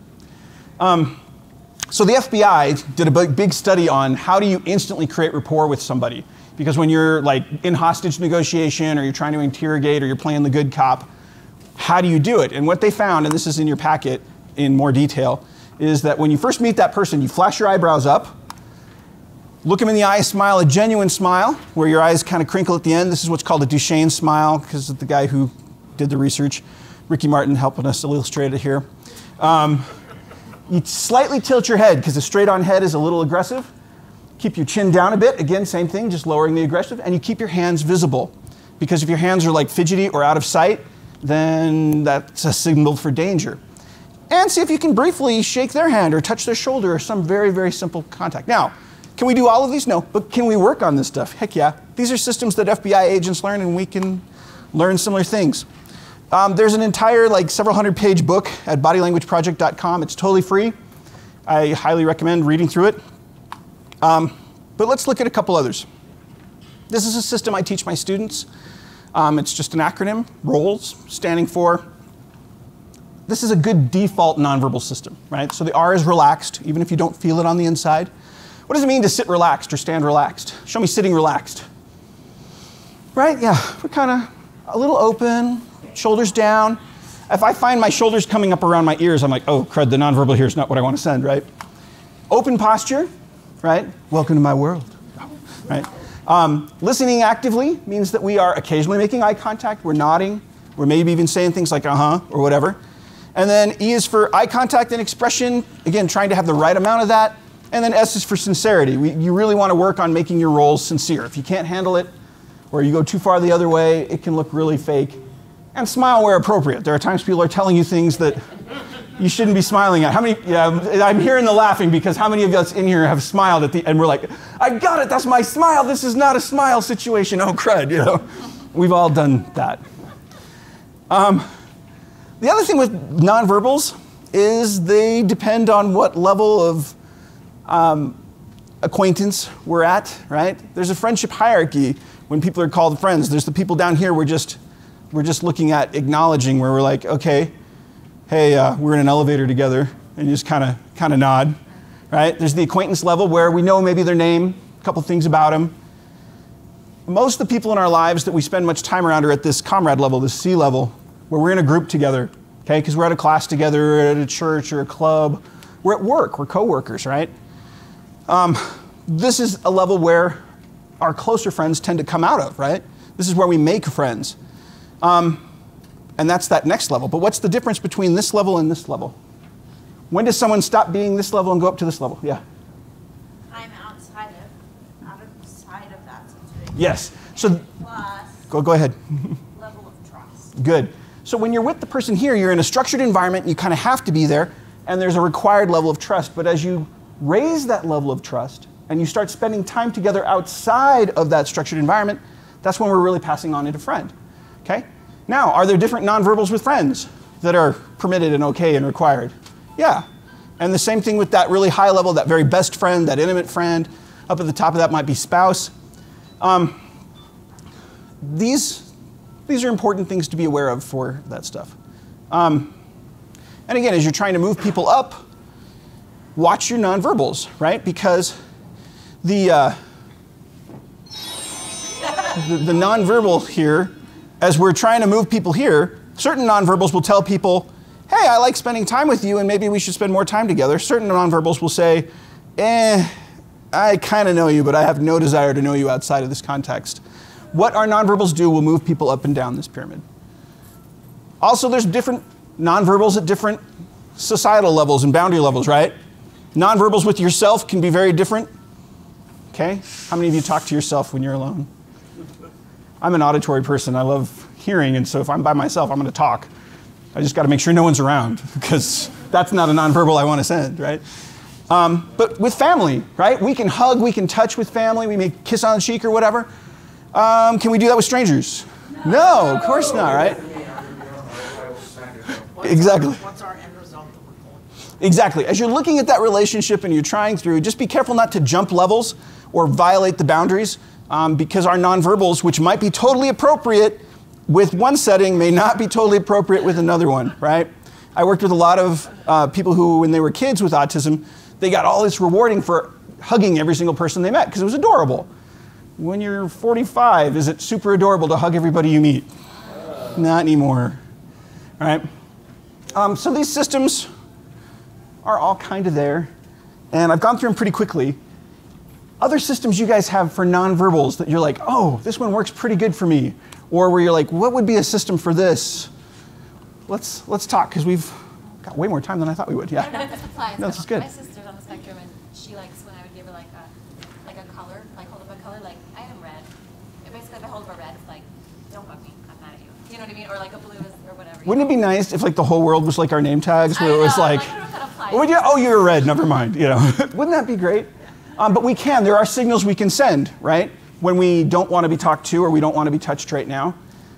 So the FBI did a big study on how do you instantly create rapport with somebody. Because when you're like in hostage negotiation, or you're trying to interrogate, or you're playing the good cop, how do you do it? And what they found, and this is in your packet in more detail, is that when you first meet that person, you flash your eyebrows up, look them in the eye, smile a genuine smile, where your eyes kind of crinkle at the end. This is what's called a Duchenne smile, because of the guy who did the research, Ricky Martin, helping us illustrate it here. You slightly tilt your head, because a straight-on head is a little aggressive. Keep your chin down a bit. Again, same thing, just lowering the aggressive. And you keep your hands visible, because if your hands are like fidgety or out of sight, then that's a signal for danger. And see if you can briefly shake their hand or touch their shoulder, or some very, very simple contact. Now, can we do all of these? No, but can we work on this stuff? Heck yeah. These are systems that FBI agents learn, and we can learn similar things. There's an entire several hundred-page book at bodylanguageproject.com. It's totally free. I highly recommend reading through it. But let's look at a couple others. This is a system I teach my students. It's just an acronym, ROLES, standing for. This is a good default nonverbal system, right? So the R is relaxed, even if you don't feel it on the inside. What does it mean to sit relaxed or stand relaxed? Show me sitting relaxed. Right? Yeah, we're kind of a little open, shoulders down. If I find my shoulders coming up around my ears, I'm like, oh, crud, the nonverbal here is not what I want to send, right? Open posture, right? Welcome to my world, right? Listening actively means that we are occasionally making eye contact, we're nodding, we're maybe even saying things like uh-huh or whatever. And then E is for eye contact and expression, again, trying to have the right amount of that. And then S is for sincerity. You really want to work on making your roles sincere. If you can't handle it, or you go too far the other way, it can look really fake. And smile where appropriate. There are times people are telling you things that you shouldn't be smiling at. How many, yeah, I'm hearing the laughing, because how many of us in here have smiled at the, and we're like, I got it, that's my smile, this is not a smile situation, oh crud, you know. We've all done that. The other thing with nonverbals is they depend on what level of acquaintance we're at, right? There's a friendship hierarchy when people are called friends. There's the people down here we're just looking at acknowledging, where we're like, okay, hey, we're in an elevator together, and you just kind of nod, right? There's the acquaintance level where we know maybe their name, a couple things about them. Most of the people in our lives that we spend much time around are at this comrade level, this C level, where we're in a group together, okay? Because we're at a class together, or at a church or a club. We're at work, we're coworkers, right? This is a level where our closer friends tend to come out of, right? This is where we make friends. And that's that next level. But what's the difference between this level and this level? When does someone stop being this level and go up to this level? Yeah. I'm outside of that situation. Yes. So Plus, go ahead. level of trust. Good. So when you're with the person here, you're in a structured environment, and you kind of have to be there, and there's a required level of trust. But as you raise that level of trust and you start spending time together outside of that structured environment, that's when we're really passing on into friend. Okay? Now, are there different nonverbals with friends that are permitted and okay and required? Yeah. And the same thing with that really high level, that very best friend, that intimate friend. Up at the top of that might be spouse. These are important things to be aware of for that stuff. And again, as you're trying to move people up, watch your nonverbals, right? Because the nonverbal here, as we're trying to move people here, certain nonverbals will tell people, hey, I like spending time with you and maybe we should spend more time together. Certain nonverbals will say, I kind of know you, but I have no desire to know you outside of this context. What our nonverbals do will move people up and down this pyramid. Also, there's different nonverbals at different societal levels and boundary levels, right? Nonverbals with yourself can be very different. Okay? How many of you talk to yourself when you're alone? I'm an auditory person. I love hearing, and so if I'm by myself, I'm going to talk. I just got to make sure no one's around, because that's not a nonverbal I want to send, right? But with family, right? We can hug, we can touch with family, we may kiss on the cheek or whatever. Can we do that with strangers? No, of course not, right? Exactly. What's our end result that we're going? Exactly. As you're looking at that relationship and you're trying through, just be careful not to jump levels or violate the boundaries, because our nonverbals, which might be totally appropriate with one setting, may not be totally appropriate with another one, right? I worked with a lot of people who, when they were kids with autism, they got all this rewarding for hugging every single person they met because it was adorable. When you're 45, is it super adorable to hug everybody you meet? Not anymore, right? So these systems are all kind of there, and I've gone through them pretty quickly. Other systems you guys have for nonverbals that you're like, oh, this one works pretty good for me, or where you're like, what would be a system for this? Let's talk, because we've got way more time than I thought we would. Yeah. I don't know if this applies. No, this is good. My sister's on the spectrum, and she likes when I would give her like a color, like hold up a color, like I am red. And basically, if I hold up a red, it's like, don't bug me, I'm mad at you. You know what I mean? Or like a blue or whatever. Wouldn't it be nice if like the whole world was like our name tags, where it was like, I don't know if that applies. what would you? Oh, you're red. Never mind. You know, wouldn't that be great? But we can. There are signals we can send, right? When we don't want to be talked to or we don't want to be touched right now.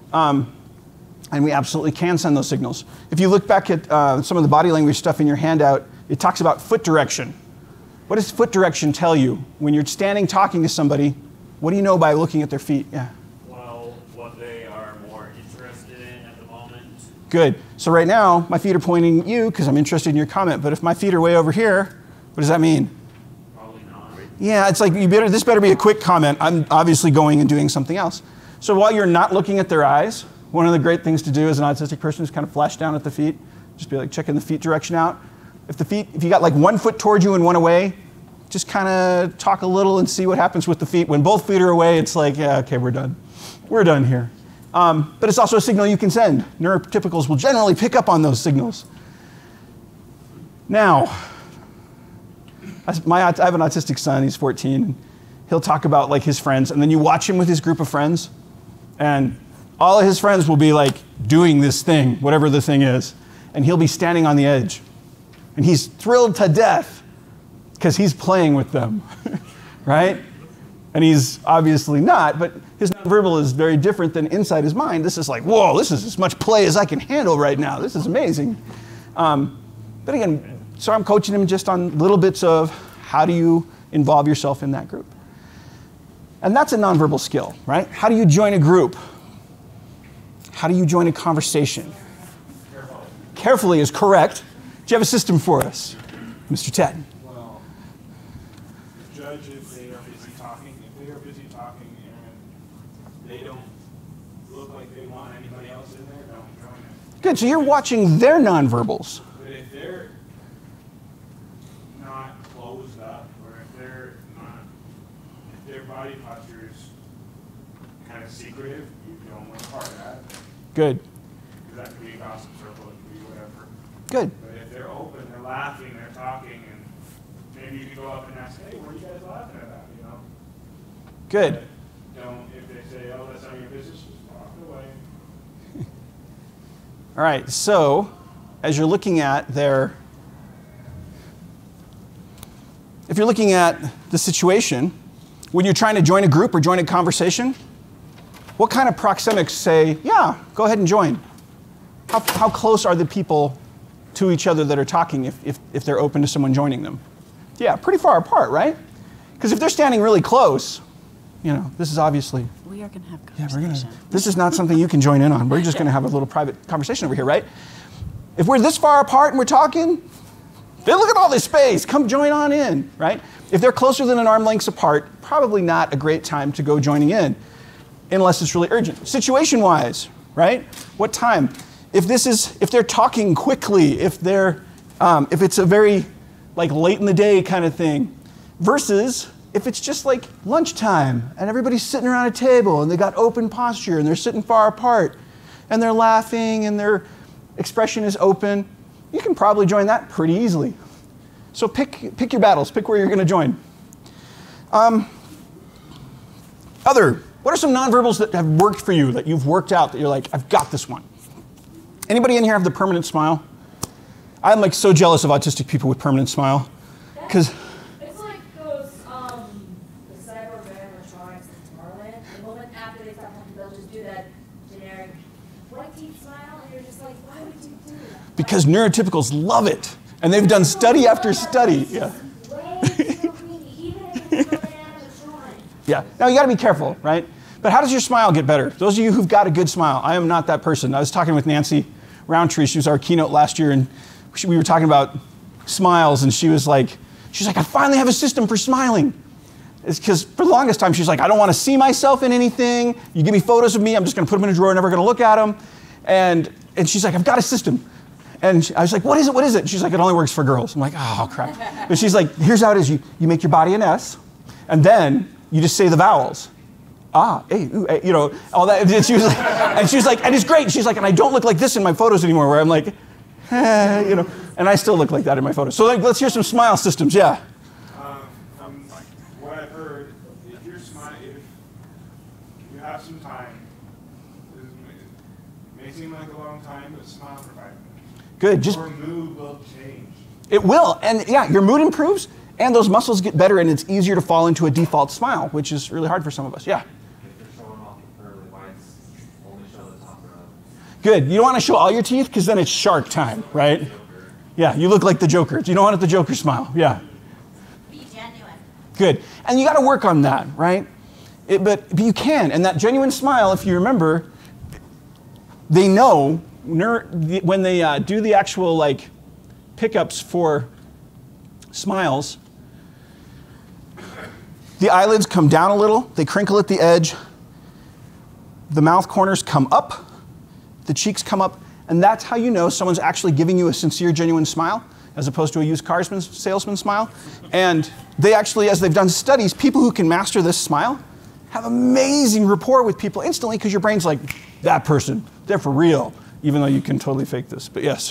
And we absolutely can send those signals. If you look back at some of the body language stuff in your handout, it talks about foot direction. What does foot direction tell you? When you're standing talking to somebody, what do you know by looking at their feet? Yeah. Well, what they are more interested in at the moment. Good. So right now, my feet are pointing at you because I'm interested in your comment. But if my feet are way over here, what does that mean? Probably not. Yeah, it's like this better be a quick comment. I'm obviously going and doing something else. So while you're not looking at their eyes, one of the great things to do as an autistic person is kind of flash down at the feet. Just be like checking the feet direction out. If you got like one foot towards you and one away, just kind of talk a little and see what happens with the feet. When both feet are away, it's like, yeah, okay, we're done. We're done here. But it's also a signal you can send. Neurotypicals will generally pick up on those signals. Now, I have an autistic son, he's 14. And he'll talk about like his friends, and then you watch him with his group of friends, and all of his friends will be like doing this thing, whatever the thing is, and he'll be standing on the edge. And he's thrilled to death because he's playing with them, right? And he's obviously not, but his nonverbal is very different than inside his mind. This is like, whoa, this is as much play as I can handle right now. This is amazing. But again, so I'm coaching him just on little bits of how do you involve yourself in that group. And that's a nonverbal skill, right? How do you join a group? How do you join a conversation? Carefully is correct. Do you have a system for us, Mr. Ted? Well, judge if they are busy talking. If they are busy talking and they don't look like they want anybody else in there, don't join them. Good, so you're watching their nonverbals. But if they're not closed up, or if they're not, if their body posture is kind of of secretive, you don't want part of that. Good. Because that could be a gossip circle, it could be whatever. Good. But if they're open, they're laughing, they're talking, and maybe you could go up and ask, hey, what are you guys laughing about, you know? Good. But don't, if they say, oh, that's none of your business, just walk away. All right, so as you're looking at if you're looking at the situation, when you're trying to join a group or join a conversation, what kind of proxemics say, yeah, go ahead and join? How close are the people to each other that are talking if they're open to someone joining them? Yeah, pretty far apart, right? Because if they're standing really close, you know, this is obviously... We are going to have conversation. This is not something you can join in on. We're just going to have a little private conversation over here, right? If we're this far apart and we're talking, hey, look at all this space. Come join on in, right? If they're closer than an arm length apart, probably not a great time to go joining in, unless it's really urgent. Situation-wise, right? What time? If they're talking quickly, if it's a very like late in the day kind of thing, versus if it's just like lunchtime and everybody's sitting around a table and they got open posture and they're sitting far apart and they're laughing and their expression is open, you can probably join that pretty easily. So pick your battles, pick where you're going to join. What are some nonverbals that have worked for you, that you've worked out, that you're like, I've got this one? Anybody in here have the permanent smile? I'm like so jealous of autistic people with permanent smile. Because it's like those the cyber animatronics in Tomorrowland. The moment after they start talking, they'll just do that generic white teeth smile, and you're just like, why would you do that? because neurotypicals love it. And they've done study after study. Yeah. Yeah. Now you got to be careful, right? But how does your smile get better? Those of you who've got a good smile, I am not that person. I was talking with Nancy Roundtree. She was our keynote last year, and we were talking about smiles, and she's like, I finally have a system for smiling. It's because for the longest time, she's like, I don't want to see myself in anything. You give me photos of me, I'm just going to put them in a drawer, never going to look at them. And she's like, I've got a system. And I was like, what is it? What is it? She's like, it only works for girls. I'm like, oh, crap. But she's like, here's how it is. You make your body an S, and then you just say the vowels. Ah, A, ooh, A, you know, all that. And she was like, and it's great. She's like, and I don't look like this in my photos anymore, where I'm like, you know, and I still look like that in my photos. So like, let's hear some smile systems, yeah. What I've heard, if you're smiling, if you have some time, it may seem like a long time, but smile for 5 minutes. Good. Just your mood will change. It will, and yeah, your mood improves, and those muscles get better, and it's easier to fall into a default smile, which is really hard for some of us. Yeah. Good. You don't want to show all your teeth because then it's shark time, right? Yeah, you look like the Joker. You don't want the Joker smile. Yeah. Be genuine. Good. And you got to work on that, right? But you can. And that genuine smile, if you remember, they know when they do the actual like pickups for smiles, the eyelids come down a little, they crinkle at the edge, the mouth corners come up, the cheeks come up, and that's how you know someone's actually giving you a sincere, genuine smile, as opposed to a used car salesman smile. And they actually, as they've done studies, people who can master this smile have amazing rapport with people instantly, because your brain's like, that person, they're for real, even though you can totally fake this, but yes.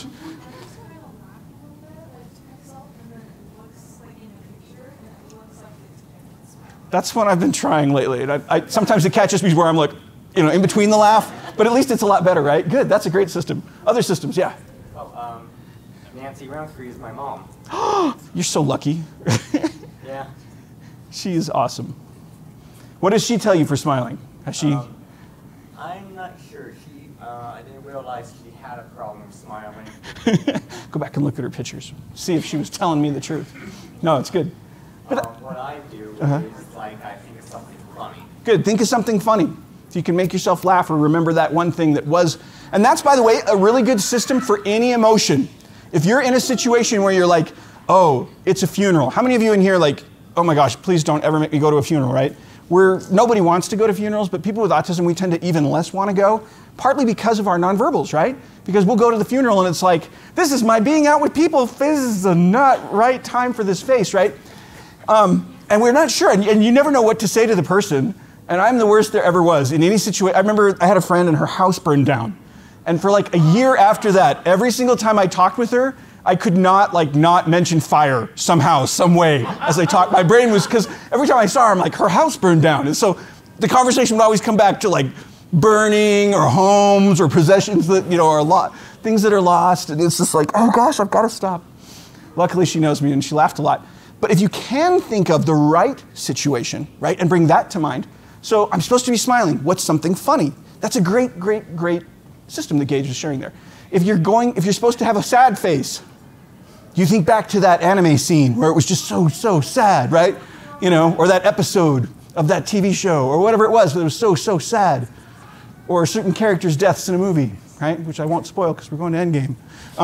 That's what I've been trying lately. And sometimes it catches me where I'm like, you know, in between the laugh, but at least it's a lot better, right? Good, that's a great system. Other systems, yeah. Oh, Nancy Roundtree is my mom. You're so lucky. Yeah. She is awesome. What does she tell you for smiling? Has she? I'm not sure. I didn't realize she had a problem smiling. Go back and look at her pictures. See if she was telling me the truth. No, it's good. What I do is like I think of something funny. Good. Think of something funny. So you can make yourself laugh or remember that one thing that was. And that's, by the way, a really good system for any emotion. If you're in a situation where you're like, oh, it's a funeral. How many of you in here like, oh my gosh, please don't ever make me go to a funeral, right? Nobody wants to go to funerals, but people with autism, we tend to even less want to go, partly because of our nonverbals, right? Because we'll go to the funeral and it's like, this is my being out with people. This is the not right time for this face, right? And we're not sure, and you never know what to say to the person. And I'm the worst there ever was in any situation. I remember I had a friend and her house burned down. And for like a year after that, every single time I talked with her, I could not mention fire somehow, some way as I talked. My brain was, because every time I saw her, I'm like, her house burned down. And so the conversation would always come back to like burning or homes or possessions that, are things that are lost. And it's just like, oh gosh, I've got to stop. Luckily, she knows me and she laughed a lot. But if you can think of the right situation, right, and bring that to mind. So I'm supposed to be smiling. What's something funny? That's a great, great, great system that Gage was sharing there. If you're supposed to have a sad face, you think back to that anime scene where it was just so sad, right? Or that episode of that TV show or whatever it was that was so sad. Or certain characters' deaths in a movie, right? Which I won't spoil because we're going to Endgame.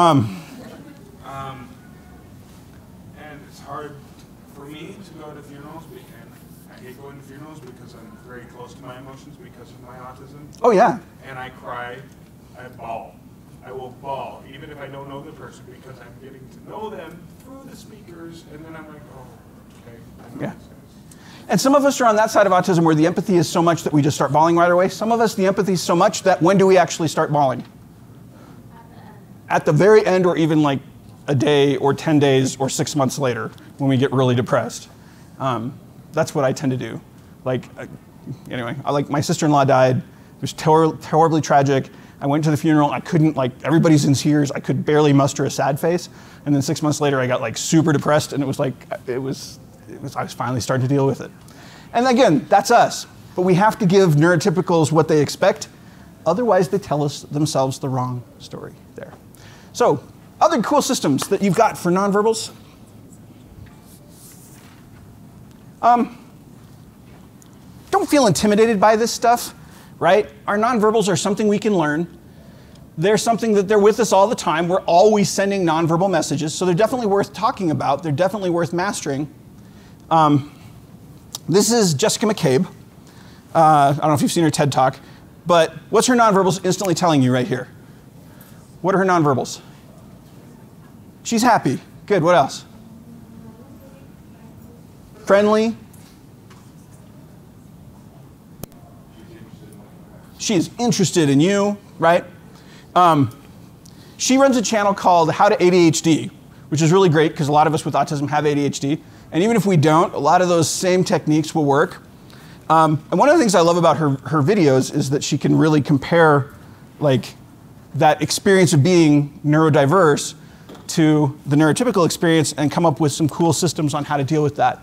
And it's hard for me to go to funerals, and I hate going to funerals because I'm very close to my emotions because of my autism. Oh, yeah. And I cry, I bawl. I will bawl, even if I don't know the person, because I'm getting to know them through the speakers, and then I'm like, oh, okay. I know Yeah. this guy. And some of us are on that side of autism where the empathy is so much that we just start bawling right away. Some of us, the empathy is so much that when do we actually start bawling? At the very end, or even like a day or 10 days or 6 months later when we get really depressed. That's what I tend to do. Anyway, my sister-in-law died. It was horribly tragic. I went to the funeral. I couldn't, everybody's in tears. I could barely muster a sad face. And then 6 months later, I got super depressed, and it was I was finally starting to deal with it. And again, that's us. But we have to give neurotypicals what they expect. Otherwise, they tell themselves the wrong story there. So, other cool systems that you've got for nonverbals. Don't feel intimidated by this stuff, right? Our nonverbals are something we can learn. They're something that they're with us all the time. We're always sending nonverbal messages, so they're definitely worth talking about. They're definitely worth mastering. This is Jessica McCabe. I don't know if you've seen her TED Talk, but what's her nonverbals instantly telling you right here? What are her nonverbals? She's happy. Good, what else? Friendly. She is interested in you, right? She runs a channel called How to ADHD, which is really great because a lot of us with autism have ADHD. And even if we don't, a lot of those same techniques will work. And one of the things I love about her videos is that she can really compare that experience of being neurodiverse to the neurotypical experience and come up with some cool systems on how to deal with that.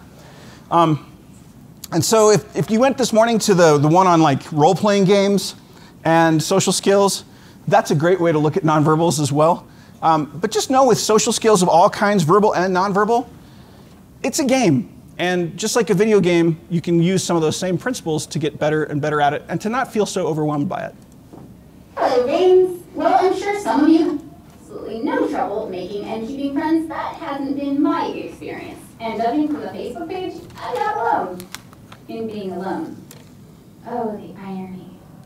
And so if you went this morning to the one on role-playing games and social skills, that's a great way to look at nonverbals as well. But just know with social skills of all kinds, verbal and nonverbal, it's a game. And just like a video game, you can use some of those same principles to get better and better at it and to not feel so overwhelmed by it. Hello, James. Well, I'm sure some of you have absolutely no trouble making and keeping friends. That hasn't been my experience. And judging from the Facebook page, I'm not alone in being alone. Oh, the irony.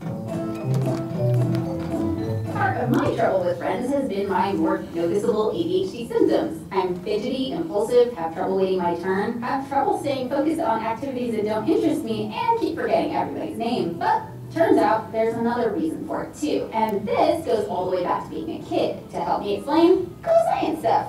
Part of my trouble with friends has been my more noticeable ADHD symptoms. I'm fidgety, impulsive, have trouble waiting my turn, have trouble staying focused on activities that don't interest me, and keep forgetting everybody's name. But turns out there's another reason for it too. And this goes all the way back to being a kid. To help me explain, cool science stuff.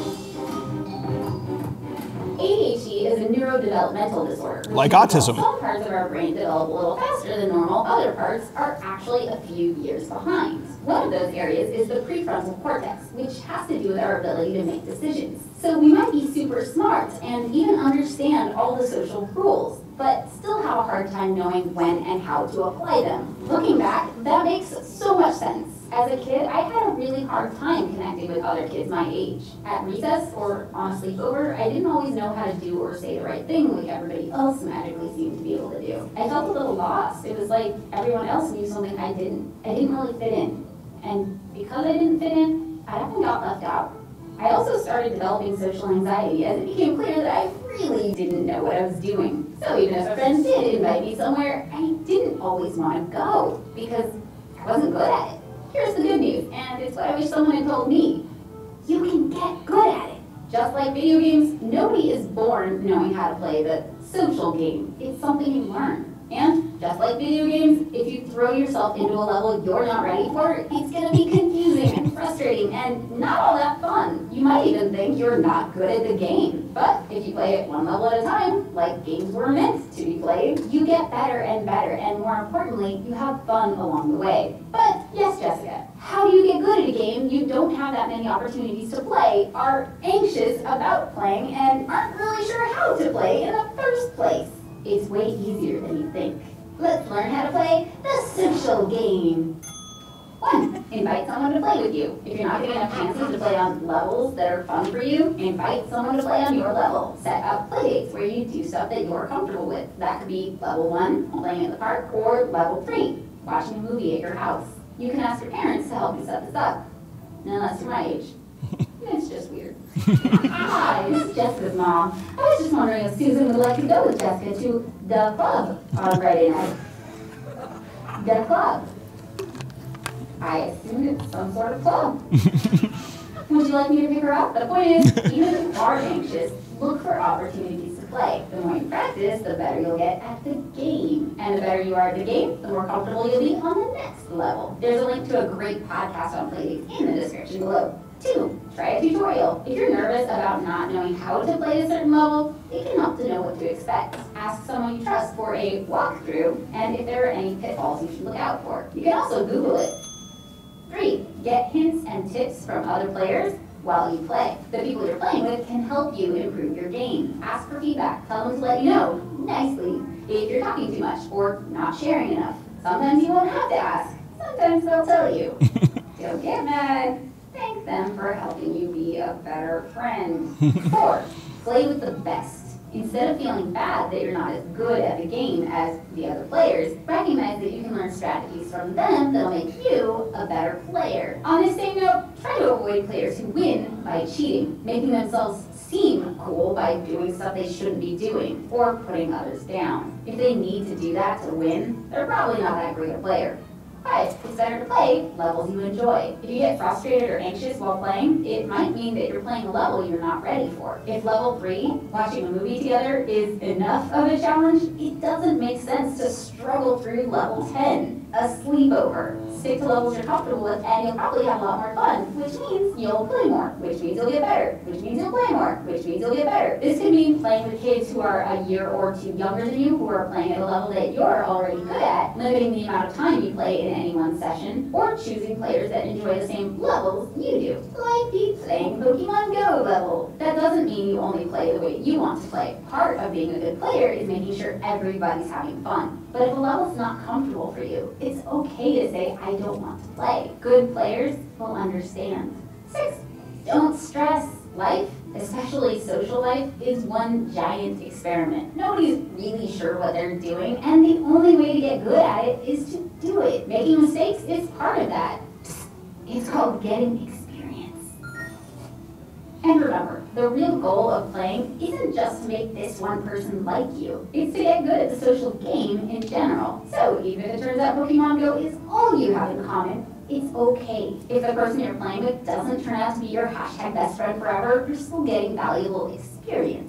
ADHD is a neurodevelopmental disorder. Like autism. Some parts of our brain develop a little faster than normal. Other parts are actually a few years behind. One of those areas is the prefrontal cortex, which has to do with our ability to make decisions. So we might be super smart and even understand all the social rules, but still have a hard time knowing when and how to apply them. Looking back, that makes so much sense. As a kid, I had a really hard time connecting with other kids my age. At recess, or on a sleepover, I didn't always know how to do or say the right thing like everybody else magically seemed to be able to do. I felt a little lost. It was like everyone else knew something I didn't. I didn't really fit in. And because I didn't fit in, I often got left out. I also started developing social anxiety as it became clear that I really didn't know what I was doing. So even if a friend did invite me somewhere, I didn't always want to go because I wasn't good at it. Here's the good news, and it's what I wish someone had told me. You can get good at it. Just like video games, nobody is born knowing how to play the social game. It's something you learn. And just like video games, if you throw yourself into a level you're not ready for, it's going to be confusing and frustrating and not all that fun. You might even think you're not good at the game. But if you play it one level at a time, like games were meant to be played, you get better and better, and more importantly, you have fun along the way. But yes, Jessica, how do you get good at a game you don't have that many opportunities to play, are anxious about playing, and aren't really sure how to play in the first place? It's way easier than you think. Let's learn how to play the social game. 1. Invite someone to play with you. If you're not getting enough chances to play on levels that are fun for you, invite someone to play on your level. Set up playdates where you do stuff that you're comfortable with. That could be level 1, playing at the park, or level 3, watching a movie at your house. You can ask your parents to help you set this up. Unless you're my age. It's just weird. Hi, this is Jessica's mom. I was just wondering if Susan would like to go with Jessica to the club on Friday night. The club. I assumed it's some sort of club. Would you like me to pick her up? The point is, even if you are anxious, look for opportunities to play. The more you practice, the better you'll get at the game. And the better you are at the game, the more comfortable you'll be on the next level. There's a link to a great podcast on playdates in the description below. 2. Try a tutorial. If you're nervous about not knowing how to play a certain level, it can help to know what to expect. Ask someone you trust for a walkthrough, and if there are any pitfalls you should look out for. You can also Google it. 3. Get hints and tips from other players while you play. The people you're playing with can help you improve your game. Ask for feedback. Tell them to let you know, nicely, if you're talking too much or not sharing enough. Sometimes you won't have to ask. Sometimes they'll tell you. Don't get mad. Thank them for helping you be a better friend. 4. Play with the best. Instead of feeling bad that you're not as good at the game as the other players, recognize that you can learn strategies from them that'll make you a better player. On this same note, try to avoid players who win by cheating, making themselves seem cool by doing stuff they shouldn't be doing, or putting others down. If they need to do that to win, they're probably not that great a player. 5. It's better to play levels you enjoy. If you get frustrated or anxious while playing, it might mean that you're playing a level you're not ready for. If level 3, watching a movie together, is enough of a challenge, it doesn't make sense to struggle through level 10, a sleepover. Stick to levels you're comfortable with, and you'll probably have a lot more fun, which means you'll play more, which means you'll get better, which means you'll play more, which means you'll get better. This could mean playing with kids who are a year or 2 younger than you, who are playing at a level that you're already good at, limiting the amount of time you play in any one session, or choosing players that enjoy the same levels you do, like the playing Pokemon Go level. That doesn't mean you only play the way you want to play. Part of being a good player is making sure everybody's having fun. But if a level's not comfortable for you, it's okay to say, I don't want to play. Good players will understand. 6. Don't stress. Life, especially social life, is one giant experiment. Nobody's really sure what they're doing, and the only way to get good at it is to do it. Making mistakes is part of that. It's called getting experience. And remember, the real goal of playing isn't just to make this one person like you. It's to get good at the social game in general. So even if it turns out Pokemon Go is all you have in common, it's okay. If the person you're playing with doesn't turn out to be your #best friend forever, you're still getting valuable experience.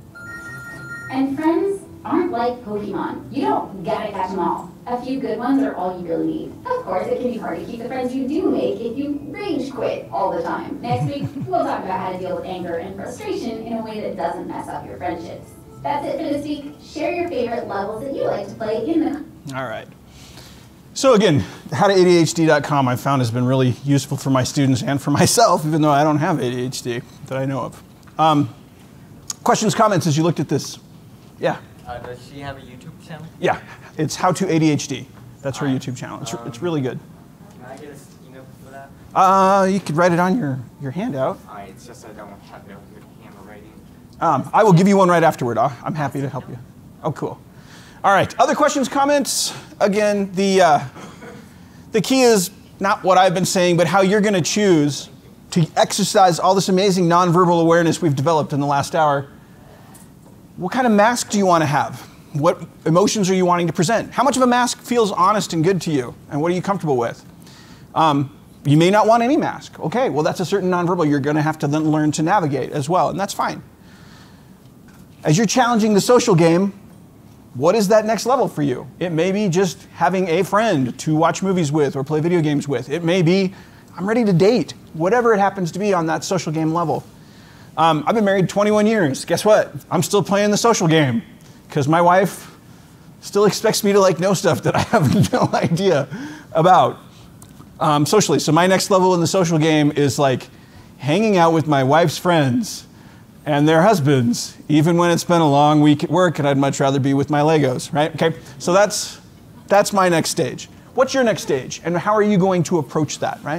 And friends aren't like Pokemon. You don't gotta catch them all. A few good ones are all you really need. Of course, it can be hard to keep the friends you do make if you rage quit all the time. Next week, we'll talk about how to deal with anger and frustration in a way that doesn't mess up your friendships. That's it for this week. Share your favorite levels that you like to play in the... All right. So again, howtoadhd.com I found has been really useful for my students and for myself, even though I don't have ADHD that I know of. Questions, comments as you looked at this? Yeah. Does she have a YouTube channel? Yeah, it's How to ADHD. That's her YouTube channel. It's really good. Can I get a email for that? You could write it on your handout. It's just I don't have no good handwriting. I will give you one right afterward. I'm happy to help you. Oh, cool. All right, other questions, comments? Again, the key is not what I've been saying, but how you're going to choose to exercise all this amazing nonverbal awareness we've developed in the last hour. What kind of mask do you want to have? What emotions are you wanting to present? How much of a mask feels honest and good to you? And what are you comfortable with? You may not want any mask. Okay, well that's a certain nonverbal you're going to have to then learn to navigate as well, and that's fine. As you're challenging the social game, what is that next level for you? It may be just having a friend to watch movies with or play video games with. It may be, I'm ready to date, whatever it happens to be on that social game level. I've been married 21 years. Guess what? I'm still playing the social game because my wife still expects me to like know stuff that I have no idea about socially. So my next level in the social game is like hanging out with my wife's friends and their husbands, even when it's been a long week at work and I'd much rather be with my Legos, right? Okay, so that's my next stage. What's your next stage? And how are you going to approach that, right?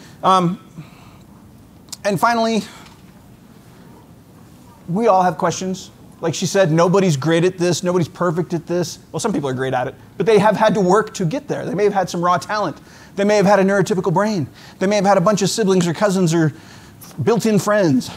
And finally, we all have questions. Like she said, nobody's great at this, nobody's perfect at this. Well, some people are great at it, but they have had to work to get there. They may have had some raw talent. They may have had a neurotypical brain. They may have had a bunch of siblings or cousins or built-in friends.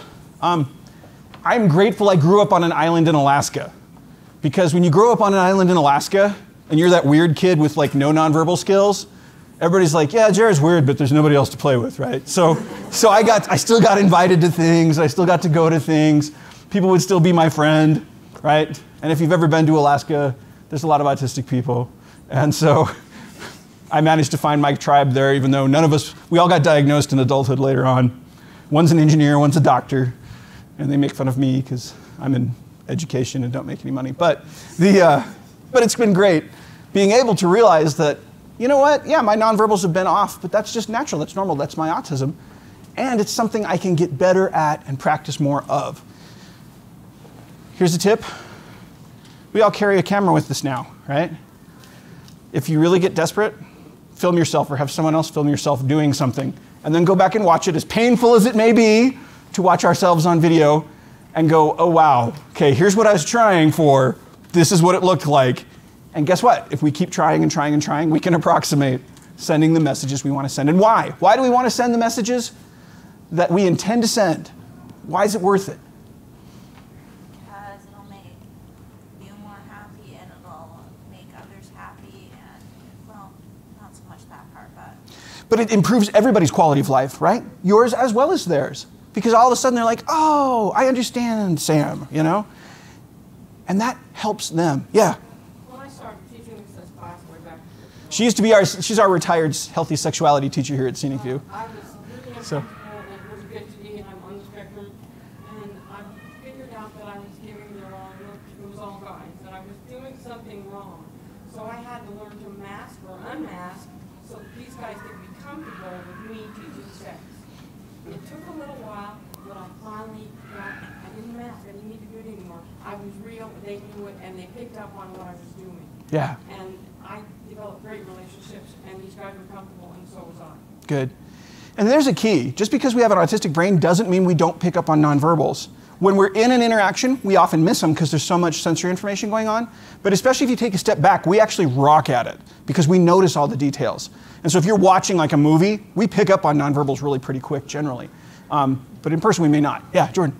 I'm grateful I grew up on an island in Alaska, because when you grow up on an island in Alaska and you're that weird kid with like no nonverbal skills, everybody's like, yeah, Jared's weird, but there's nobody else to play with, right? So I still got invited to things. I still got to go to things. People would still be my friend, right? And if you've ever been to Alaska, there's a lot of autistic people. And so I managed to find my tribe there, even though none of us, we all got diagnosed in adulthood later on. One's an engineer, one's a doctor, and they make fun of me because I'm in education and don't make any money. But it's been great being able to realize that, you know what, yeah, my nonverbals have been off, but that's just natural, that's normal, that's my autism. And it's something I can get better at and practice more of. Here's a tip. We all carry a camera with us now, right? If you really get desperate, film yourself or have someone else film yourself doing something, and then go back and watch it, as painful as it may be to watch ourselves on video, and go, oh wow, okay, here's what I was trying for, this is what it looked like. And guess what? If we keep trying and trying and trying, we can approximate sending the messages we want to send. And why? Why do we want to send the messages that we intend to send? Why is it worth it? Because it'll make you more happy and it'll make others happy and, well, not so much that part, but it improves everybody's quality of life, right? Yours as well as theirs. Because all of a sudden they're like, oh, I understand Sam, you know? And that helps them. Yeah. When I started teaching this class way back, She's our retired healthy sexuality teacher here at ScenicView. I was really uncomfortable and it was good to be, and I'm on the spectrum, and I figured out that I was giving the wrong look. It was all guys, that I was doing something wrong. So I had to learn to mask or unmask so that these guys could be comfortable with me teaching sex. It took a little while, but I finally got, I didn't mask, I didn't need to do it anymore. I was real, they knew it, and they picked up on what I was doing. Yeah. And I developed great relationships, and these guys were comfortable, and so was I. Good. And there's a key. Just because we have an autistic brain doesn't mean we don't pick up on nonverbals. When we're in an interaction, we often miss them because there's so much sensory information going on. But especially if you take a step back, we actually rock at it because we notice all the details. And so if you're watching like a movie, we pick up on nonverbals really pretty quick generally. But in person we may not. Yeah, Jordan.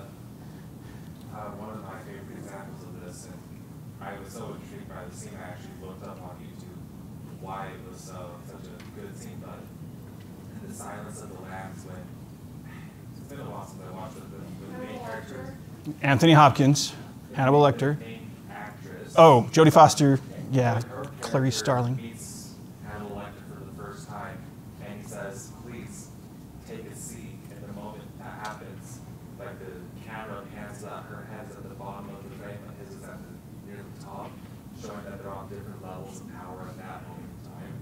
One of my favorite examples of this, and I was so intrigued by the scene, I actually looked up on YouTube why it was such a good scene, but in the Silence of the Lambs, when it's been a while since I watched it, the main character, Anthony Hopkins, Hannibal Lecter. main actress, Oh, Jodie Foster. Yeah, her Clarice character Starling. meets Hannibal Lecter for the first time, and he says, "Please take a seat." And the moment that happens, like the camera pans out, her head's at the bottom of the frame, and his is at near the top, showing that they're on different levels of power at that moment in time.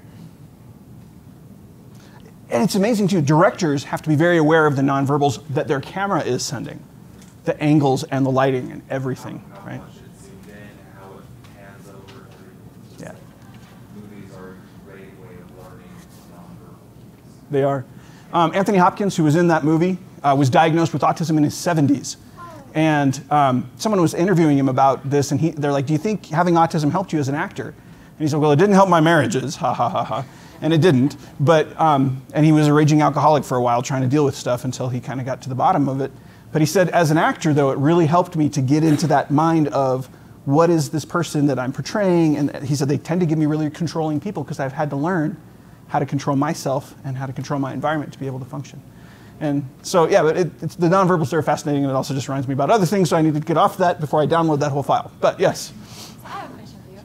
And it's amazing too, directors have to be very aware of the nonverbals that their camera is sending. The angles and the lighting and everything, right? How much it's zoomed in, and how it pans over, everything. Yeah. Movies are a great way of learning nonverbal. They are. Anthony Hopkins, who was in that movie, was diagnosed with autism in his 70s. And someone was interviewing him about this, and they're like, do you think having autism helped you as an actor? And he said, well, it didn't help my marriages, ha ha ha ha. And it didn't, but, and he was a raging alcoholic for a while trying to deal with stuff until he kind of got to the bottom of it. But he said, as an actor, though, it really helped me to get into that mind of what is this person that I'm portraying? And he said, they tend to give me really controlling people because I've had to learn how to control myself and how to control my environment to be able to function. And so, yeah, but it's the nonverbals are fascinating, and it also just reminds me about other things, so I need to get off that before I download that whole file. But yes.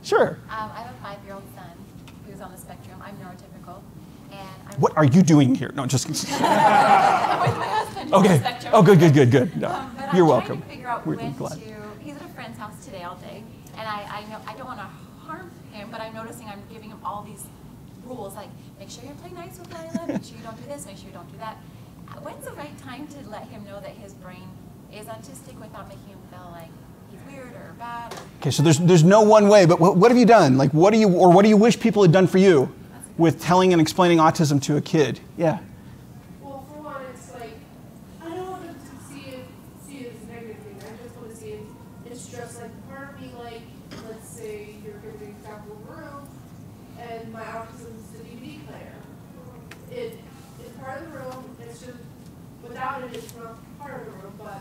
Sure. I have a 5-year-old son who's on the spectrum. I'm neurotypical. And I'm What are you doing here? No, just kidding. I'm with my husband. Okay. On the spectrum. Oh, good. No, But you're I'm welcome. Trying to figure out We're when glad. he's at a friend's house today all day, and I know I don't want to harm him, but I'm noticing I'm giving him all these rules, like make sure you play nice with Lila, make sure you don't do this, make sure you don't do that. When's the right time to let him know that his brain is autistic without making him feel like he's weird or bad? Or Okay, so there's no one way, but what have you done? Like, what do you wish people had done for you with telling and explaining autism to a kid? Yeah. Well, for one, it's like, I don't want them to see it as a negative thing. I just want to see it, it's just like part of me, like, let's say you're going to be example of a room, and my autism is the DVD player. It's part of the room, it's just, without it, it's not part of the room, but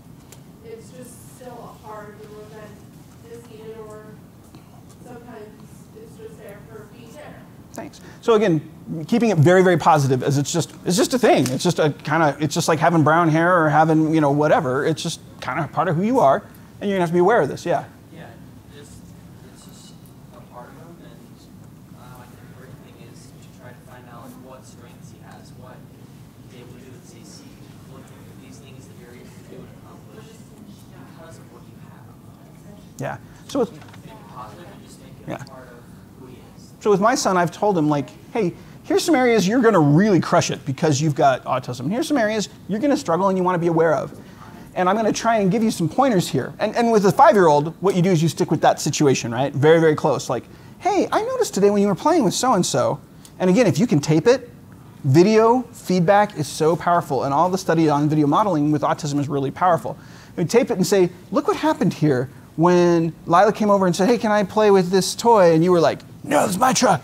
it's just still a part of the room that is needed, or sometimes it's just there for being there. Thanks. So again, keeping it very, very positive, as it's just a thing. It's just it's just like having brown hair or having, whatever. It's just kind of part of who you are, and you're gonna have to be aware of this. Yeah. Yeah, it's just a part of him, and I think the great thing is to try to find out what strengths he has, what he's able to do, and say, see, look at these things that you're able to do and accomplish because of what you have. Yeah. So with, Make it positive and just make it Yeah. a part of who he is. So with my son, I've told him, like, hey, here's some areas you're going to really crush it because you've got autism. Here's some areas you're going to struggle and you want to be aware of. And I'm going to try and give you some pointers here. And with a 5-year-old, what you do is you stick with that situation, right? Very, very close. Like, hey, I noticed today when you were playing with so-and-so. And again, if you can tape it, video feedback is so powerful. And all the study on video modeling with autism is really powerful. You tape it and say, look what happened here when Lila came over and said, hey, can I play with this toy? And you were like, no, it's my truck.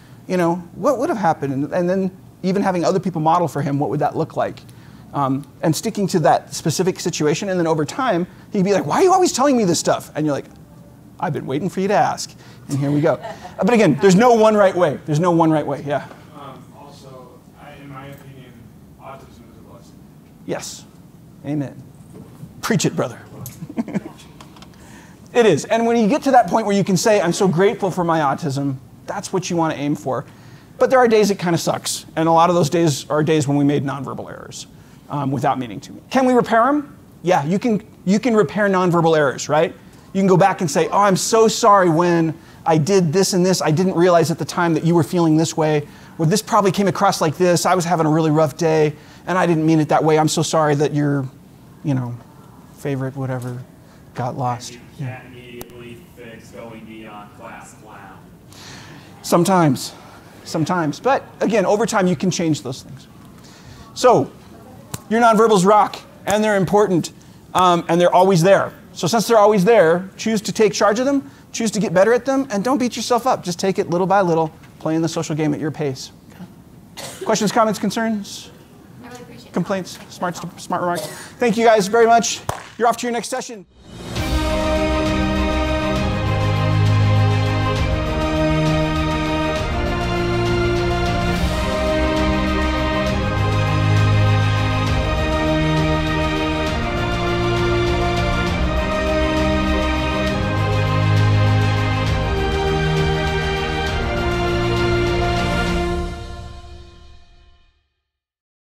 What would have happened? And then even having other people model for him, what would that look like? And sticking to that specific situation. And then over time, he'd be like, why are you always telling me this stuff? And you're like, I've been waiting for you to ask. And here we go. But again, there's no one right way. There's no one right way. Yeah. Also, in my opinion, autism is a blessing. Yes. Amen. Preach it, brother. It is. And when you get to that point where you can say, I'm so grateful for my autism, that's what you want to aim for. But there are days it kind of sucks. And a lot of those days are days when we made nonverbal errors without meaning to. Can we repair them? Yeah, you can repair nonverbal errors, right? You can go back and say, oh, I'm so sorry when I did this and this. I didn't realize at the time that you were feeling this way. Or this probably came across like this. I was having a really rough day, and I didn't mean it that way. I'm so sorry that your, favorite whatever got lost. You can't immediately fix going beyond class clown. Sometimes. But again, over time, you can change those things. So, your nonverbals rock, and they're important, and they're always there. So since they're always there, choose to take charge of them, choose to get better at them, and don't beat yourself up. Just take it little by little, playing the social game at your pace. Okay. Questions, comments, concerns? I really appreciate it. Complaints, smart remarks. Thank you guys very much. You're off to your next session.